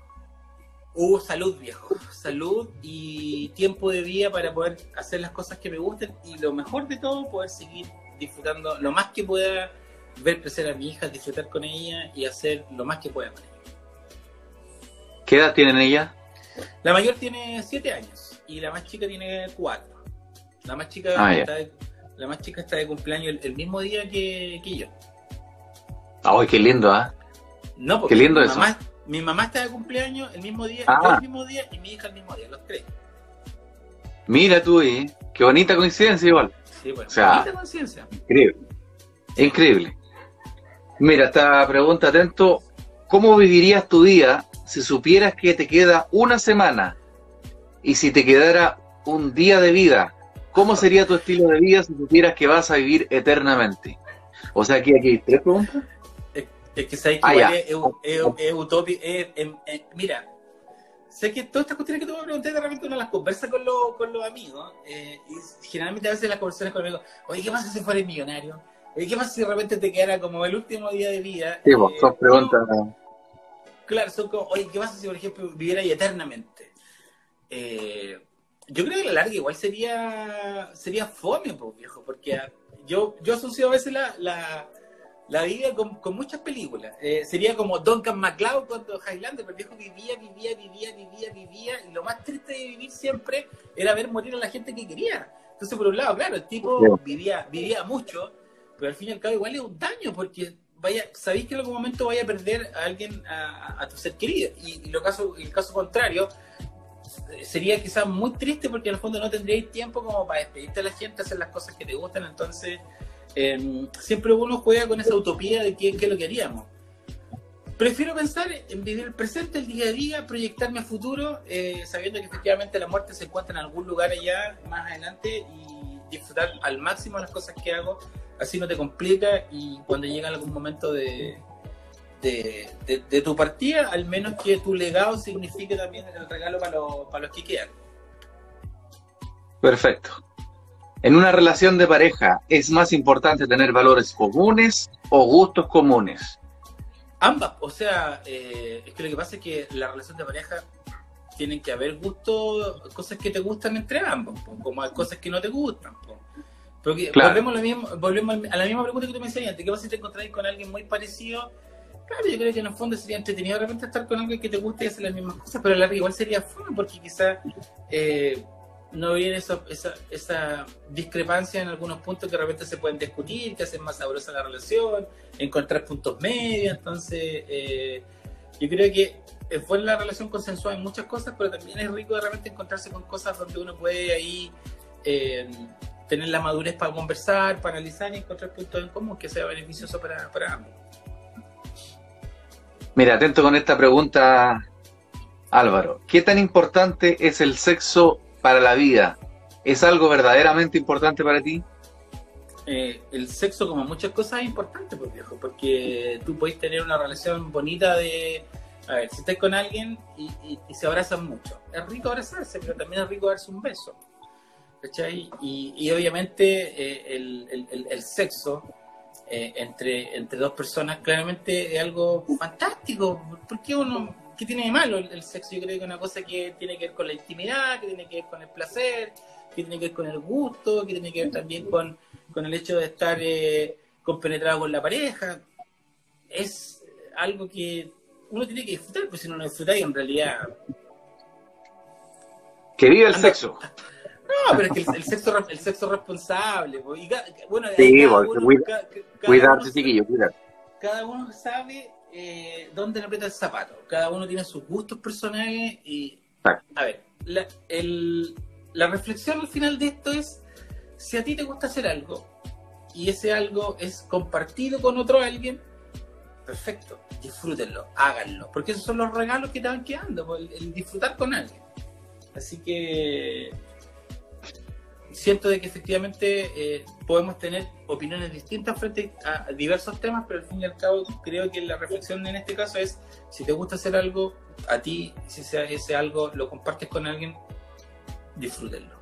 Uh, salud, viejo. Salud y tiempo de vida para poder hacer las cosas que me gusten y lo mejor de todo, poder seguir disfrutando lo más que pueda, ver crecer a mi hija, disfrutar con ella y hacer lo más que pueda con ella. ¿Qué edad tienen ella? La mayor tiene siete años y la más chica tiene cuatro. La más chica, Ah, está, de, la más chica está de cumpleaños el, el mismo día que, que yo. ¡Ay, qué lindo, ah! ¿eh? No, porque qué lindo mi eso. mamá, mi mamá está de cumpleaños el mismo día, Ah. yo el mismo día y mi hija el mismo día, los tres. Mira tú, ¿eh? Qué bonita coincidencia igual. Sí, bueno, O sea, bonita conciencia. Increíble. Increíble. Mira, esta pregunta atento. ¿Cómo vivirías tu día si supieras que te queda una semana? Y si te quedara un día de vida, ¿cómo sería tu estilo de vida si supieras que vas a vivir eternamente? O sea, aquí, aquí hay tres preguntas. Es, es que sabes que Ah, igual ya. es, es, es, es utópico. es- es- es- mira, sé que todas estas cuestiones que tú me pregunté de repente uno las conversa con, los con los amigos. Eh, y generalmente a veces las conversaciones con los amigos, oye, ¿qué pasa si fueras millonario? Oye, ¿qué pasa si de repente te quedara como el último día de vida? Sí, pues, Eh, son preguntas. uno- claro, son como, oye, ¿qué pasa si por ejemplo viviera ahí eternamente? Eh, yo creo que a la larga igual sería sería fome, pues, viejo, porque ah, yo, yo asocio a veces la, la, la vida con, con muchas películas. Eh, sería como Duncan MacLeod cuando Highlander, pero el viejo vivía, vivía, vivía, vivía, vivía, y lo más triste de vivir siempre era ver morir a la gente que quería. Entonces, por un lado, claro, el tipo Sí. vivía, vivía mucho, pero al fin y al cabo igual es un daño, porque vaya, sabéis que en algún momento vaya a perder a alguien, a, a tu ser querido, y, y lo caso, el caso contrario, sería quizás muy triste porque en el fondo no tendríais tiempo como para despedirte a la gente, hacer las cosas que te gustan. Entonces eh, siempre uno juega con esa utopía de qué, qué es lo que haríamos. Prefiero pensar en vivir el presente, el día a día, proyectarme a futuro, eh, sabiendo que efectivamente la muerte se encuentra en algún lugar allá más adelante, y disfrutar al máximo las cosas que hago, así no te complica, y cuando llega algún momento de De, de, de tu partida, al menos que tu legado signifique también el regalo para, lo, para los que quedan. Perfecto. En una relación de pareja, ¿es más importante tener valores comunes o gustos comunes? Ambas, o sea, eh, es que lo que pasa es que la relación de pareja tienen que haber gustos, cosas que te gustan entre ambos, po, como hay cosas que no te gustan. Po. Porque Claro. volvemos, a lo mismo, volvemos a la misma pregunta que tú me decías antes, ¿qué pasa si te encontráis con alguien muy parecido? Claro, yo creo que en el fondo sería entretenido de repente estar con alguien que te guste y hacer las mismas cosas, pero a la larga igual sería fome, porque quizás eh, no habría esa, esa, esa discrepancia en algunos puntos que de repente se pueden discutir, que hacen más sabrosa la relación, encontrar puntos medios. Entonces eh, yo creo que es buena la relación consensuada en muchas cosas, pero también es rico de repente encontrarse con cosas donde uno puede ahí eh, tener la madurez para conversar, para analizar y encontrar puntos en común que sea beneficioso para, para ambos. Mira, atento con esta pregunta, Álvaro. ¿Qué tan importante es el sexo para la vida? ¿Es algo verdaderamente importante para ti? Eh, el sexo, como muchas cosas, es importante, pues, viejo, porque tú podés tener una relación bonita de... A ver, si estás con alguien y, y, y se abrazan mucho, es rico abrazarse, pero también es rico darse un beso, ¿cachai? Y, y obviamente eh, el, el, el, el sexo eh, entre, entre dos personas claramente es algo fantástico. ¿Por qué uno... ¿Qué tiene de malo el, el sexo? Yo creo que es una cosa que tiene que ver con la intimidad, que tiene que ver con el placer, que tiene que ver con el gusto, que tiene que ver también con, con el hecho de estar eh, compenetrado con la pareja. Es algo que uno tiene que disfrutar, pues si no lo disfrutáis en realidad... Que viva el Anda. sexo. No, pero es que el, el sexo el sexo responsable, pues, y ca- bueno, ahí Sí, cada porque uno- cuida- ca- ca- cada Cuidarse, uno- chiquillo, cuidar. cada uno sabe eh, dónde le aprieta el zapato. Cada uno tiene sus gustos personales y... Exacto. A ver, la, el, la reflexión al final de esto es, si a ti te gusta hacer algo y ese algo es compartido con otro alguien, perfecto, disfrútenlo, háganlo, porque esos son los regalos que te van quedando, el, el disfrutar con alguien. Así que... siento de que efectivamente eh, podemos tener opiniones distintas frente a diversos temas, pero al fin y al cabo creo que la reflexión en este caso es, si te gusta hacer algo, a ti, si ese, ese algo lo compartes con alguien, disfrútenlo.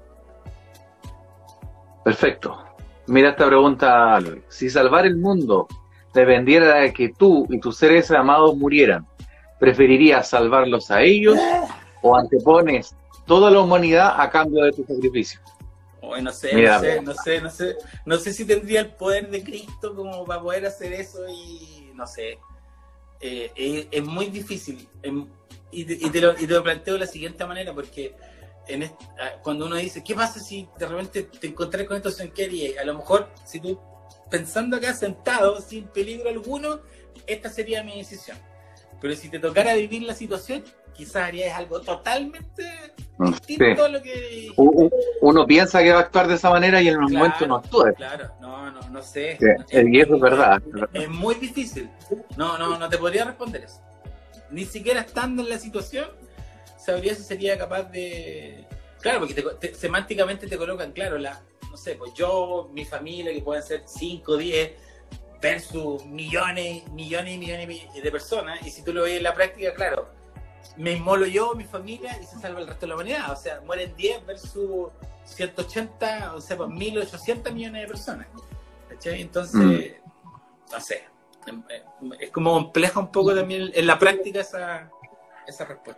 Perfecto. Mira esta pregunta, Aloy. Si salvar el mundo dependiera de que tú y tus seres amados murieran, ¿preferirías salvarlos a ellos o antepones toda la humanidad a cambio de tu sacrificio? Oh, no sé, Mira, no sé, no sé, no sé, no sé si tendría el poder de Cristo como para poder hacer eso y no sé. Eh, es, es muy difícil. Em, y, te, y, te lo, y te lo planteo de la siguiente manera, porque en este, cuando uno dice, ¿qué pasa si de repente te encontrás con esto en qué harías? A lo mejor, si tú pensando acá sentado, sin peligro alguno, esta sería mi decisión. Pero si te tocara vivir la situación, quizás harías algo totalmente distinto Sí. a lo que... Uno piensa que va a actuar de esa manera y en el Claro, momento no actúa. Claro, no, no, no sé. Sí, y eso es verdad. Es muy difícil. No, no, no te podría responder eso. Ni siquiera estando en la situación, sabría si sería capaz de... Claro, porque te, te, semánticamente te colocan, claro, la, no sé, pues yo, mi familia, que pueden ser cinco, diez, versus millones, millones y millones de personas, y si tú lo ves en la práctica, claro, me inmolo yo, mi familia, y se salva el resto de la humanidad. O sea, mueren diez versus ciento ochenta, o sea, pues mil ochocientos millones de personas. ¿Cachai? Entonces, mm. no sé, es como compleja un poco también en la práctica esa, esa respuesta.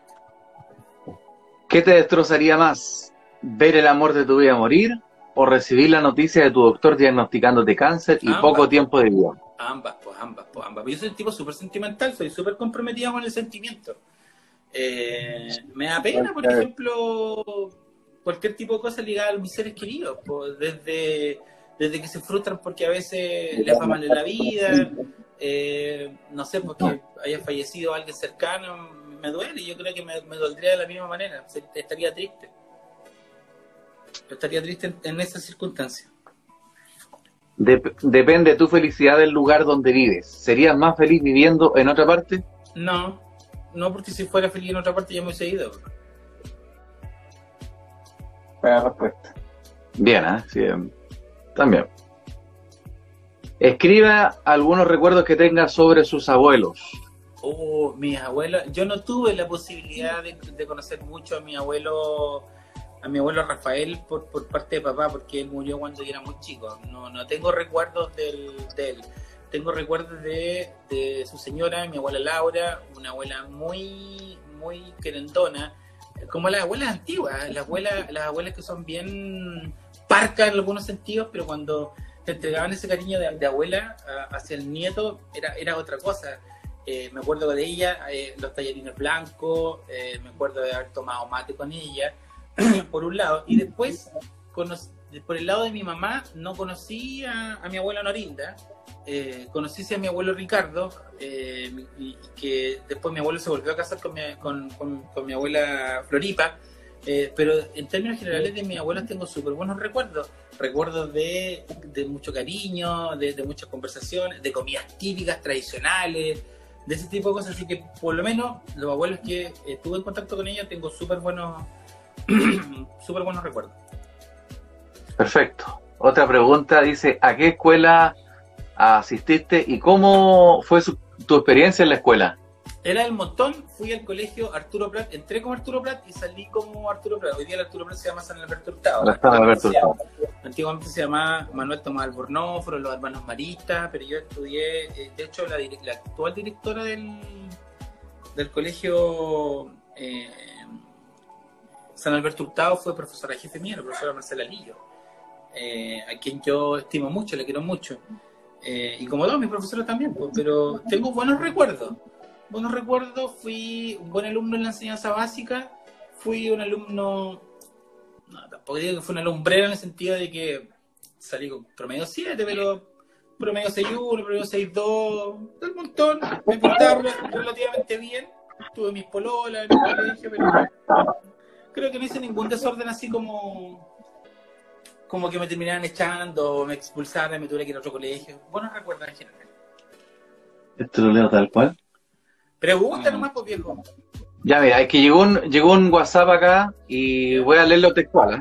¿Qué te destrozaría más? ¿Ver el amor de tu vida morir o recibir la noticia de tu doctor diagnosticándote cáncer y ambas, poco tiempo de vida? Ambas, pues ambas, pues ambas. Yo soy un tipo súper sentimental, soy súper comprometido con el sentimiento. Eh, me da pena, por ejemplo, cualquier tipo de cosa ligada a mis seres queridos, pues, desde, desde que se frustran porque a veces les va mal en la vida, eh, no sé, porque haya fallecido alguien cercano, me duele, yo creo que me, me dolería de la misma manera, estaría triste. Estaría triste en, en esas circunstancias. Dep- depende de tu felicidad del lugar donde vives. ¿Serías más feliz viviendo en otra parte? No, no, porque si fuera feliz en otra parte ya me hubiese ido. Buena respuesta. Bien, ¿eh? Sí, también. Escriba algunos recuerdos que tenga sobre sus abuelos. Oh, mis abuelos, yo no tuve la posibilidad de, de conocer mucho a mi abuelo, a mi abuelo Rafael por, por parte de papá, porque él murió cuando yo era muy chico. No, no tengo recuerdos del, de él. Tengo recuerdos de, de su señora, mi abuela Laura, una abuela muy, muy querendona, como las abuelas antiguas, las abuelas, las abuelas que son bien parcas en algunos sentidos, pero cuando te entregaban ese cariño de, de abuela a, hacia el nieto, era, era otra cosa. Eh, me acuerdo de ella, eh, los tallarines blancos, eh, me acuerdo de haber tomado mate con ella, por un lado, y después, conocí, por el lado de mi mamá, no conocí a, a mi abuela Norinda, eh, conocí a mi abuelo Ricardo, eh, y, y que después mi abuelo se volvió a casar con mi, con, con, con mi abuela Floripa, eh, pero en términos generales de mis abuelos tengo súper buenos recuerdos, recuerdos de, de mucho cariño, de, de muchas conversaciones, de comidas típicas, tradicionales, de ese tipo de cosas, así que por lo menos los abuelos que estuve en contacto con ellos tengo súper buenos súper buenos recuerdos. Perfecto. Otra pregunta dice, ¿a qué escuela asististe y cómo fue su, tu experiencia en la escuela? Era el montón, fui al colegio Arturo Prat, entré como Arturo Prat y salí como Arturo Prat. Hoy día el Arturo Prat se llama San Alberto Hurtado. San Alberto Hurtado. Antiguamente se llamaba Manuel Tomás Albornoz, los hermanos Maristas, pero yo estudié, de hecho la, la actual directora del, del colegio eh, San Alberto Hurtado fue profesora jefe mía, la profesora Marcela Lillo, eh, a quien yo estimo mucho, le quiero mucho. Eh, y como todos mis profesores también, pues, pero tengo buenos recuerdos. Buenos recuerdos, fui un buen alumno en la enseñanza básica, fui un alumno, no, tampoco digo que fue una lumbrera en el sentido de que salí con promedio siete, pero promedio seis uno, promedio seis dos, del montón, me portaba relativamente bien, tuve mis pololas en el colegio, pero creo que no hice ningún desorden así como como que me terminaran echando, me expulsaran, me tuve que ir a otro colegio. Buenos recuerdos en general. Esto lo leo tal cual. Pregunta nomás, pues viejo. Ya mira, es que llegó un, llegó un WhatsApp acá y voy a leerlo textual, ¿eh?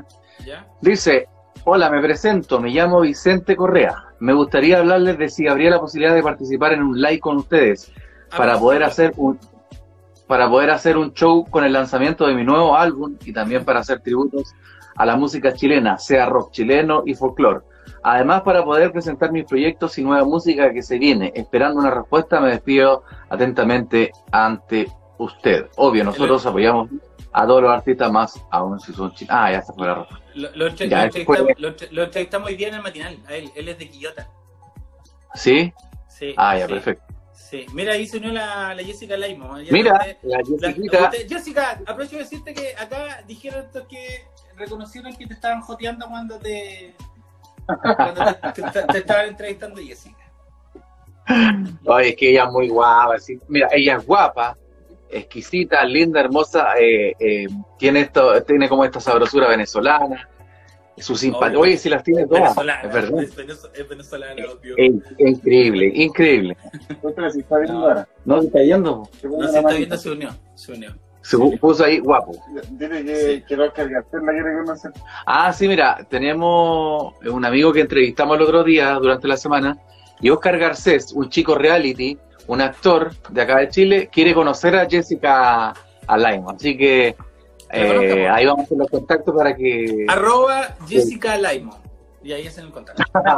¿Ya? Dice, hola, me presento, me llamo Vicente Correa. Me gustaría hablarles de si habría la posibilidad de participar en un live con ustedes Ah, para pero poder sí, hacer un para poder hacer un show con el lanzamiento de mi nuevo álbum y también para hacer tributos a la música chilena, sea rock chileno y folclore. Además, para poder presentar mis proyectos y nueva música que se viene. Esperando una respuesta, me despido atentamente ante usted. Obvio, nosotros apoyamos a todos los artistas, más aún si son chilenos. Ah, ya se fue la respuesta. Lo, lo, entre- Ya, lo eso fue- entrevistamos, lo entre- lo entrevistamos hoy día en el matinal, a él, él es de Quillota. ¿Sí? Sí, Ah, ya, sí, perfecto. sí. Mira, ahí se unió la, la Jessica Laimo. Ya Mira, usted- la la- Jessica, usted- Jessica, aprovecho de decirte que acá dijeron estos que reconocieron que te estaban joteando cuando te, cuando te, te- te estaban entrevistando, Jessica. oye, es que ella es muy guapa. ¿Sí? Mira, ella es guapa, exquisita, linda, hermosa, eh, eh, tiene esto, tiene como esta sabrosura venezolana, su simpatía. Obvio. Oye, si las tiene todas, Venezolana, es verdad. es, venez- es venezolana, obvio. Es, es increíble, increíble. Entonces, si está viendo No. ahora, ¿No se está yendo? que ponga No la se está manita. viendo, se unió, se unió. Se pu- puso ahí guapo. Dile que, Sí. que Oscar Garcés la quiere conocer. Ah, sí, mira, tenemos un amigo que entrevistamos el otro día, durante la semana, y Oscar Garcés, un chico reality, un actor de acá de Chile, quiere conocer a Jessica Alaimo. Así que La conozco, eh, po. ahí vamos a hacer los contactos para que... Arroba Jessica Laimo. Y ahí hacen el contacto.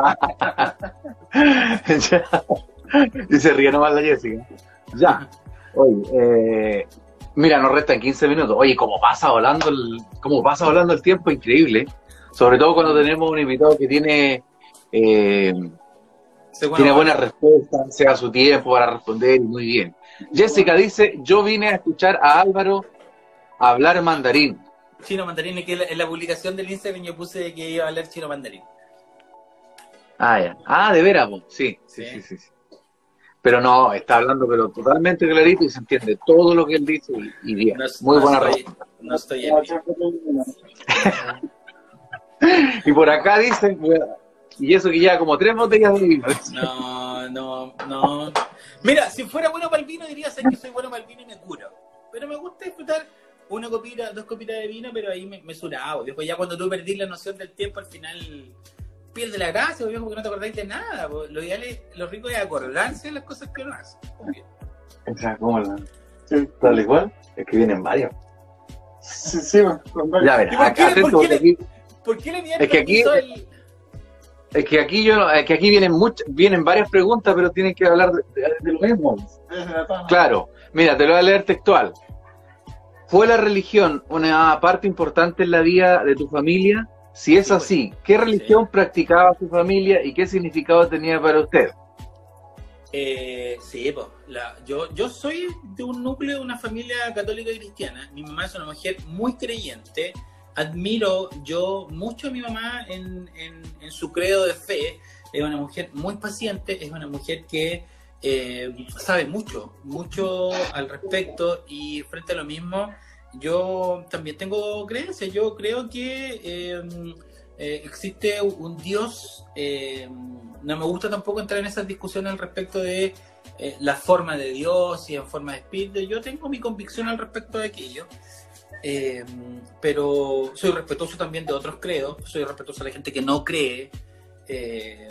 Ya. Y se ríe nomás la Jessica. Ya. Oye, eh, mira, nos restan quince minutos. Oye, cómo pasa volando el, cómo pasa volando el tiempo, increíble. Sobre todo cuando tenemos un invitado que tiene eh, Sí, bueno, tiene bueno. buenas respuestas, se da su tiempo para responder y muy bien. Jessica dice, yo vine a escuchar a Álvaro hablar mandarín. Chino mandarín, que en la, en la publicación del Instagram yo puse que iba a hablar chino mandarín. Ah, ya. Ah, de veras, po. Sí, sí, Sí. sí, sí, sí. Pero no, está hablando pero totalmente clarito y se entiende todo lo que él dice y, y bien. No, Muy no buena estoy, respuesta. no estoy No, en siempre tengo una. Y por acá dicen, y eso que ya como tres botellas de vino. No, no, no. Mira, si fuera bueno para el vino diría sé que soy bueno para el vino y me curo. Pero me gusta disfrutar una copita, dos copitas de vino, pero ahí me, me surabo. Después ya cuando tú perdís la noción del tiempo, al final pierde la gracia, obvio, porque no te acordáis de nada. Po. Lo ideal es, lo rico es acordarse de las cosas que uno hace. Obvio. Esa, ¿cómo la? Sí, Tal y cual, es que vienen varios. sí, sí, con varios. Ya ven, ¿Y por acá, qué- atento, por qué porque le- aquí, ¿Por qué le dieron Es que aquí- permiso al- es que aquí yo, es que aquí vienen muchas, vienen varias preguntas, pero tienen que hablar de, de- de lo mismo. Es la tama. Claro, mira, te lo voy a leer textual. ¿Fue la religión una parte importante en la vida de tu familia? Si es Sí, pues. así, ¿qué religión practicaba su familia y qué significado tenía para usted? Eh, sí, pues, la, yo, yo soy de un núcleo de una familia católica y cristiana. Mi mamá es una mujer muy creyente. Admiro yo mucho a mi mamá en, en, en su credo de fe. Es una mujer muy paciente, es una mujer que eh, sabe mucho, mucho al respecto, y frente a lo mismo, yo también tengo creencias. Yo creo que eh, eh, existe un Dios. eh, no me gusta tampoco entrar en esas discusiones al respecto de eh, la forma de Dios y en forma de espíritu. Yo tengo mi convicción al respecto de aquello. Eh, pero soy respetuoso también de otros credos, soy respetuoso de la gente que no cree. eh,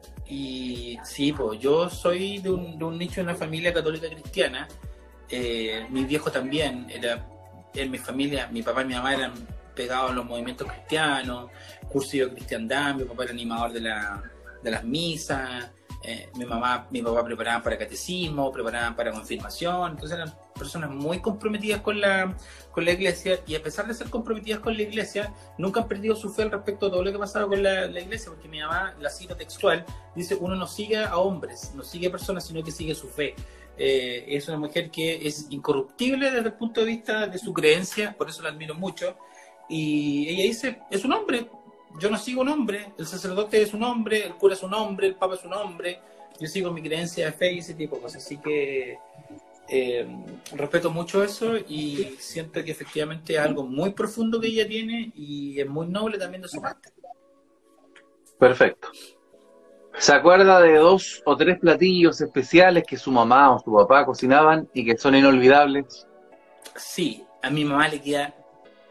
y sí, pues yo soy de un, de un nicho de una familia católica cristiana. Eh, mi viejo también era, en mi familia, mi papá y mi mamá eran pegados a los movimientos cristianos, cursillo de cristiandad. Mi papá era animador de, la, de las misas. Eh, mi mamá, mi papá preparaban para catecismo, preparaban para confirmación. Entonces eran personas muy comprometidas con la, con la iglesia, y a pesar de ser comprometidas con la iglesia, nunca han perdido su fe al respecto de todo lo que ha pasado con la, la iglesia, porque mi mamá, la cita textual, dice: uno no sigue a hombres, no sigue a personas, sino que sigue su fe. Eh, es una mujer que es incorruptible desde el punto de vista de su creencia, por eso la admiro mucho. Y ella dice: es un hombre, yo no sigo un hombre, el sacerdote es un hombre, el cura es un hombre, el papa es un hombre, yo sigo mi creencia de fe y ese tipo de cosas. Así que eh, respeto mucho eso, y siento que efectivamente es algo muy profundo que ella tiene, y es muy noble también de su parte. Perfecto. ¿Se acuerda de dos o tres platillos especiales que su mamá o su papá cocinaban y que son inolvidables? Sí, a mi mamá le queda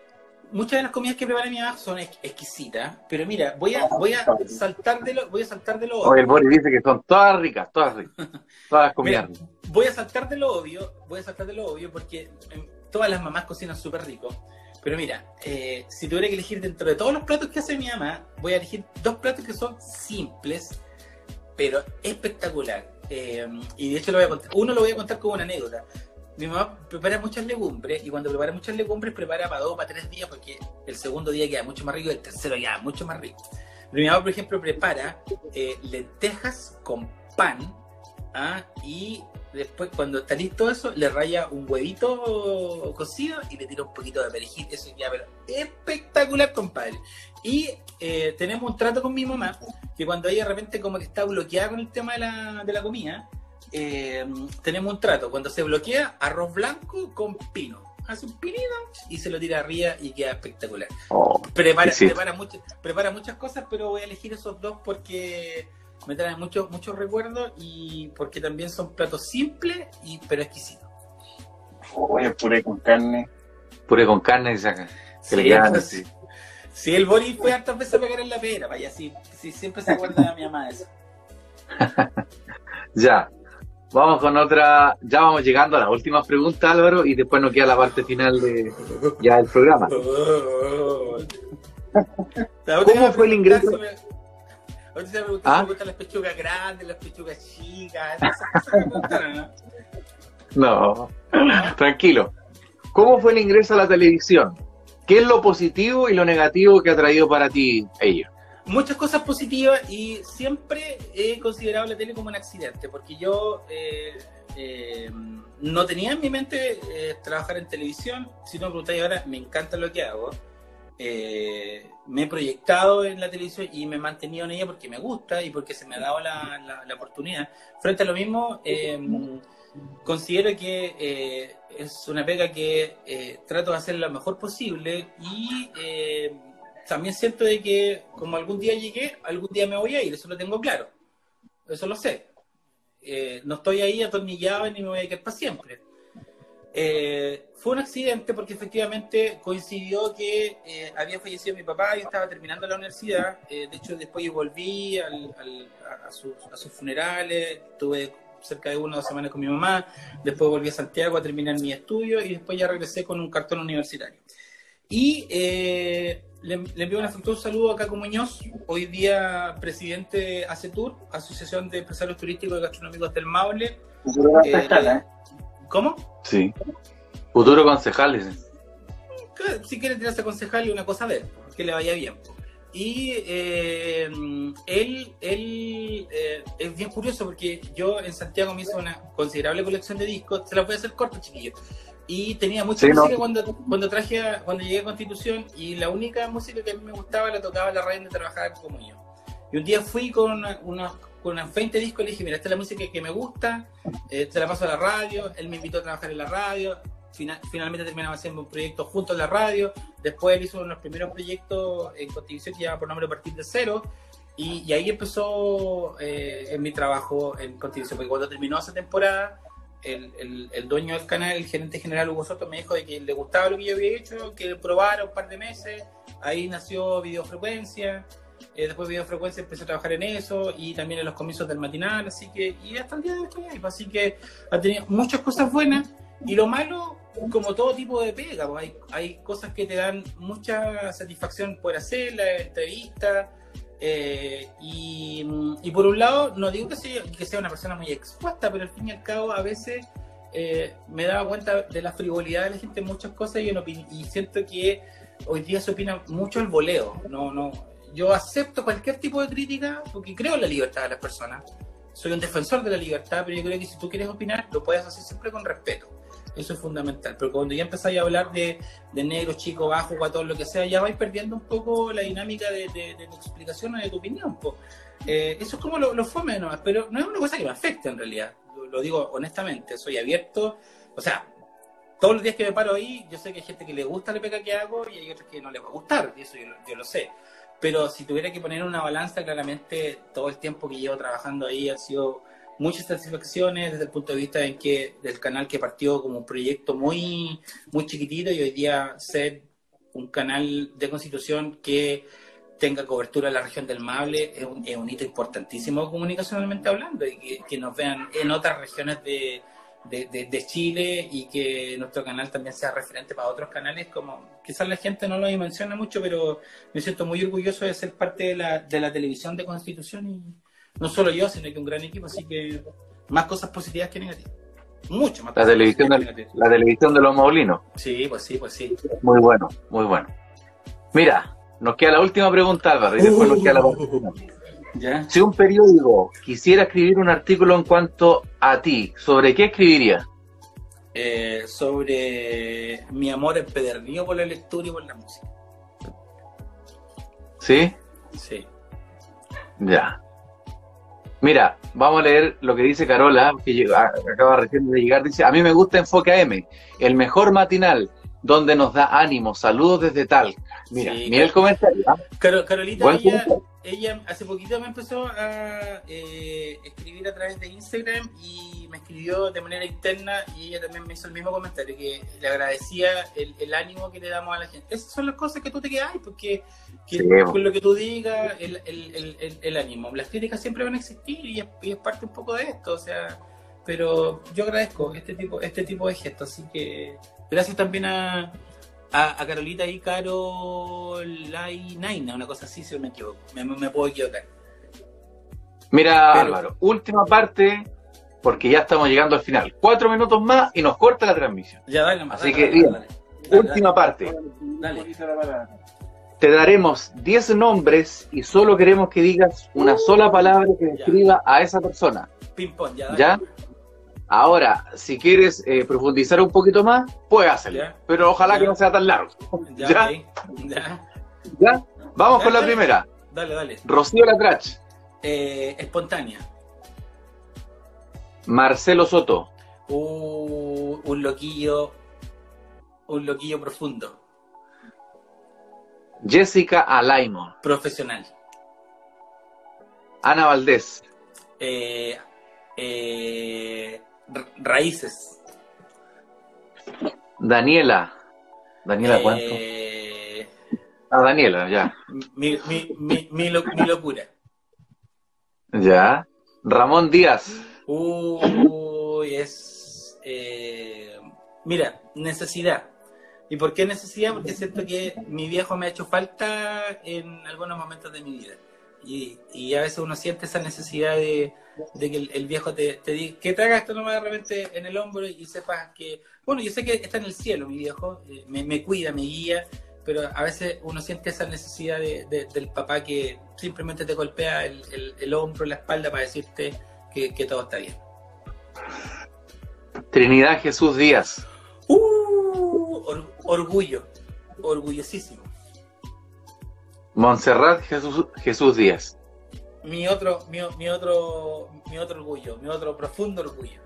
muchas de las comidas que prepara mi mamá son ex- exquisitas, pero mira, voy a, voy a saltar de lo, voy a saltar de lo Oye, el obvio. Boris dice que son todas ricas, todas ricas. Todas las comidas Mira, ricas. voy a saltar de lo obvio, voy a saltar de lo obvio porque em, todas las mamás cocinan súper rico. Pero mira, eh, si tuviera que elegir dentro de todos los platos que hace mi mamá, voy a elegir dos platos que son simples, pero espectacular. Eh, y de hecho lo voy a contar. Uno lo voy a contar como una anécdota. Mi mamá prepara muchas legumbres y cuando prepara muchas legumbres prepara para dos, para tres días porque el segundo día queda mucho más rico y el tercero queda mucho más rico. Pero mi mamá, por ejemplo, prepara eh, lentejas con pan, ¿ah? Y después cuando está listo eso, le raya un huevito cocido y le tira un poquito de perejil. Eso ya, pero espectacular, compadre. Y eh, tenemos un trato con mi mamá que cuando ella de repente como que está bloqueada con el tema de la, de la comida, eh, tenemos un trato. Cuando se bloquea, arroz blanco con pino. Hace un pinito y se lo tira arriba y queda espectacular. Oh, Prepara, sí. prepara, mucho, prepara muchas cosas, pero voy a elegir esos dos porque me traen muchos muchos recuerdos y porque también son platos simples y pero exquisitos. Oye, puré con carne. Puré con carne y saca. Que Sí, le quedan pues, así. sí, el Boris fue hartas veces a pegar en la pera, vaya, sí, sí, siempre se acuerda de mi mamá de eso. Ya. Vamos con otra. Ya vamos llegando a las últimas preguntas, Álvaro, y después nos queda la parte final de ya del programa. ¿Cómo fue el ingreso? Ahorita se me preguntan ¿Ah? si me gustan las pechugas grandes, las pechugas chicas, esas cosas me preguntaron, ¿no? No, tranquilo. ¿Cómo fue el ingreso a la televisión? ¿Qué es lo positivo y lo negativo que ha traído para ti ello? Muchas cosas positivas y siempre he considerado la tele como un accidente, porque yo eh, eh, no tenía en mi mente eh, trabajar en televisión. Si no me preguntáis ahora, me encanta lo que hago. Eh, me he proyectado en la televisión y me he mantenido en ella porque me gusta y porque se me ha dado la, la, la oportunidad. Frente a lo mismo, eh, considero que eh, es una pega que eh, trato de hacer lo mejor posible y eh, también siento de que como algún día llegué, algún día me voy a ir, eso lo tengo claro, eso lo sé. Eh, no estoy ahí atornillado ni me voy a quedar para siempre. Eh, fue un accidente porque efectivamente coincidió que eh, había fallecido mi papá, yo estaba terminando la universidad, eh, de hecho después yo volví al, al, a, sus, a sus funerales, tuve cerca de una o dos semanas con mi mamá, después volví a Santiago a terminar mi estudio y después ya regresé con un cartón universitario. Y eh, le, le envío un afectuoso saludo a Caco Muñoz, hoy día presidente de ACETUR, Asociación de Empresarios Turísticos y Gastronómicos del Maule. Eh, ¿Cómo? Sí. Futuro concejal, dice. Si quiere tirarse a concejal y una cosa de él, que le vaya bien. Y eh, él, él eh, es bien curioso porque yo en Santiago me hice una considerable colección de discos, se las voy a hacer corto, chiquillos. Y tenía mucha Sí, música no. cuando, cuando traje a- cuando llegué a Constitución y la única música que a mí me gustaba la tocaba la radio donde trabajaba como yo. Y un día fui con una, una, con unas veinte discos y le dije, mira, esta es la música que me gusta, eh, te la paso a la radio, él me invitó a trabajar en la radio, final, finalmente terminamos haciendo un proyecto junto en la radio, después él hizo unos primeros proyectos en Constitución que llama por nombre Partir de Cero, y, y ahí empezó eh, en mi trabajo en Constitución, porque cuando terminó esa temporada, el, el, el dueño del canal, el gerente general Hugo Soto, me dijo de que le gustaba lo que yo había hecho, que probara un par de meses, ahí nació Videofrecuencia. Eh, después de Videofrecuencia empecé a trabajar en eso y también en los comienzos del matinal, así que, y hasta el día de hoy estoy ahí, pues, así que ha tenido muchas cosas buenas y lo malo, como todo tipo de pega, pues, hay, hay cosas que te dan mucha satisfacción por hacer, la entrevista, eh, y, y por un lado, no digo que sea, que sea una persona muy expuesta, pero al fin y al cabo a veces eh, me daba cuenta de la frivolidad de la gente en muchas cosas y, en opin- y siento que hoy día se opina mucho al voleo, no, no. Yo acepto cualquier tipo de crítica porque creo en la libertad de las personas. Soy un defensor de la libertad, pero yo creo que si tú quieres opinar, lo puedes hacer siempre con respeto. Eso es fundamental. Pero cuando ya empezáis a hablar de, de negro, chico, bajo, guatón, lo que sea, ya vais perdiendo un poco la dinámica de, de, de tu explicación o de tu opinión. Po. Eh, eso es como lo, lo fome nomás, pero no es una cosa que me afecte en realidad. Lo, lo digo honestamente, soy abierto. O sea, todos los días que me paro ahí, yo sé que hay gente que le gusta la pega que hago y hay otros que no les va a gustar, y eso yo, yo lo sé. Pero si tuviera que poner una balanza, claramente todo el tiempo que llevo trabajando ahí ha sido muchas satisfacciones desde el punto de vista en que del canal que partió como un proyecto muy, muy chiquitito y hoy día ser un canal de Constitución que tenga cobertura en la región del Maule es un, es un hito importantísimo comunicacionalmente hablando, y que, que nos vean en otras regiones de, de, de, de Chile, y que nuestro canal también sea referente para otros canales. Como quizás la gente no lo menciona mucho, pero me siento muy orgulloso de ser parte de la, de la televisión de Constitución, y no solo yo, sino que un gran equipo. Así que más cosas positivas que negativas, mucho más La televisión, de, la televisión de los maulinos. Sí, pues sí, pues sí. Muy bueno, muy bueno. Mira, nos queda la última pregunta, Álvaro, y después nos queda la última. ¿Ya? Si un periódico quisiera escribir un artículo en cuanto a ti, ¿sobre qué escribiría? Eh, sobre mi amor empedernido por la lectura y por la música. ¿Sí? Sí. Ya. Mira, vamos a leer lo que dice Carola, que llega, acaba recién de llegar. Dice: a mí me gusta Enfoque A M, el mejor matinal, donde nos da ánimo. Saludos desde Talca. Mira, Sí, mira el comentario. ¿Ah? Caro- Carolita, Buen ella, comentario. ella hace poquito me empezó a eh, escribir a través de Instagram, y me escribió de manera interna, y ella también me hizo el mismo comentario, que le agradecía el, el ánimo que le damos a la gente. Esas son las cosas que tú te quedas, porque que, Sí. con lo que tú digas, el, el, el, el, el ánimo. Las críticas siempre van a existir, y es, y es parte un poco de esto, o sea, pero yo agradezco este tipo, este tipo de gestos, así que gracias también a A, a Carolita y Carolai Naina, una cosa así, si no me equivoco. Me, me puedo equivocar. Mira, Pero- Álvaro, última parte, porque ya estamos llegando al final. Cuatro minutos más y nos corta la transmisión. Ya, dale, nomás, Así dale, que, dale, bien. dale, dale, Última dale, parte. dale. Te daremos diez nombres y solo queremos que digas una sola palabra que describa a esa persona. Ping pong, ya, dale. ¿Ya? Ahora, si quieres eh, profundizar un poquito más, puedes hacerlo. Ya. Pero ojalá Ya. que no sea tan largo. Ya, ¿Ya? ok. Ya. ¿Ya? Vamos Ya, con la dale. primera. Dale, dale. Rocío Latrach, Eh, espontánea. Marcelo Soto, Uh, un loquillo. Un loquillo profundo. Jessica Alaimo, Profesional. Ana Valdés, Eh, eh, ra- raíces. Daniela. ¿Daniela cuánto? Eh, Ah, Daniela, ya. mi, mi, mi, mi, lo- mi locura. Ya. Ramón Díaz, Uy, es... eh, mira, necesidad. ¿Y por qué necesidad? Porque siento que mi viejo me ha hecho falta en algunos momentos de mi vida. Y, y a veces uno siente esa necesidad de, de que el, el viejo te, te diga, que te haga esto nomás de repente en el hombro, y sepas que... Bueno, yo sé que está en el cielo mi viejo, eh, me, me cuida, me guía, pero a veces uno siente esa necesidad de, de- del papá que simplemente te golpea el, el, el hombro, la espalda, para decirte que, que todo está bien. Trinidad Jesús Díaz, Uh, or- orgullo, orgullosísimo. Montserrat Jesús, Jesús Díaz, Mi otro, mi, mi otro, mi otro orgullo, mi otro profundo orgullo.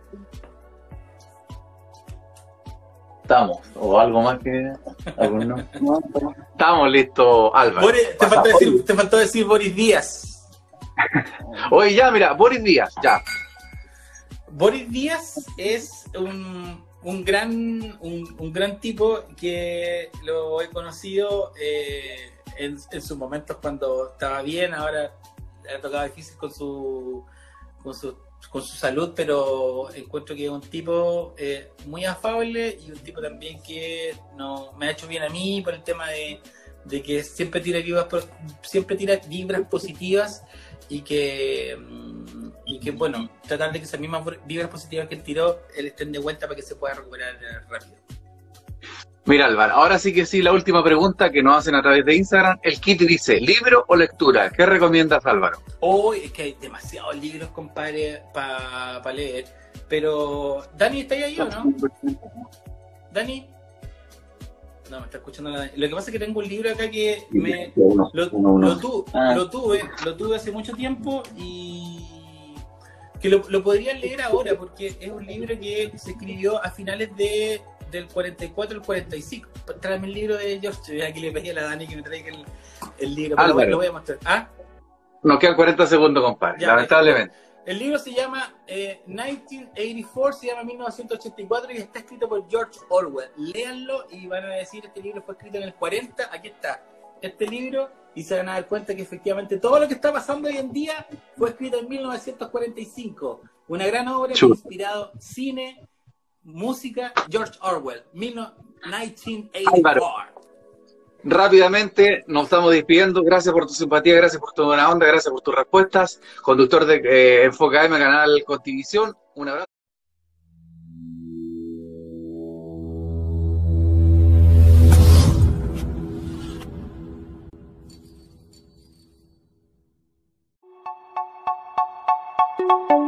estamos, o algo más que algún no. Estamos listos, Álvaro. Boris- te, faltó decir, te faltó decir Boris Díaz. Oye, ya, mira, Boris Díaz, ya. Boris Díaz es un, un gran un, un gran tipo que lo he conocido eh, en, en sus momentos cuando estaba bien. Ahora le ha tocado difícil con su con su con su salud, pero encuentro que es un tipo eh, muy afable, y un tipo también que no me ha hecho bien a mí por el tema de, de que siempre tira vibras siempre tira vibras positivas, y que mm, y que bueno, tratar de que esas mismas vibras positivas que él tiró, él estén de vuelta para que se pueda recuperar eh, rápido. Mira, Álvaro, ahora sí que sí, la última pregunta que nos hacen a través de Instagram. El kit dice, ¿libro o lectura? ¿Qué recomiendas, Álvaro? Hoy es que hay demasiados libros, compadre, para pa leer. Pero, Dani, ¿está ahí o no? ¿Dani? No, me está escuchando la Dani. Lo que pasa es que tengo un libro acá que me, Uno, lo, uno, uno. lo, tu- Ah. lo tuve, lo tuve hace mucho tiempo, y que lo, lo podrían leer ahora, porque es un libro que se escribió a finales de del cuarenta y cuatro al cuarenta y cinco. Tráeme el libro de George. Aquí le pedí a la Dani que me traiga el, el libro, pero Álvaro. lo voy a mostrar. ¿Ah? Nos quedan cuarenta segundos, compadre, Ya, lamentablemente. El libro se llama eh, mil novecientos ochenta y cuatro, se llama mil novecientos ochenta y cuatro y está escrito por George Orwell. Léanlo y van a decir, este libro fue escrito en el cuarenta, aquí está, este libro, y se van a dar cuenta que efectivamente todo lo que está pasando hoy en día fue escrito en mil novecientos cuarenta y cinco. Una gran obra que ha inspirado cine, música, George Orwell, mil novecientos ochenta y cuatro. Rápidamente nos estamos despidiendo. Gracias por tu simpatía, gracias por tu buena onda, gracias por tus respuestas. Conductor de eh, Enfoca M, canal Contivisión. Un abrazo.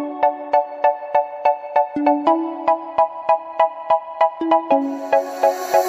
Thank you.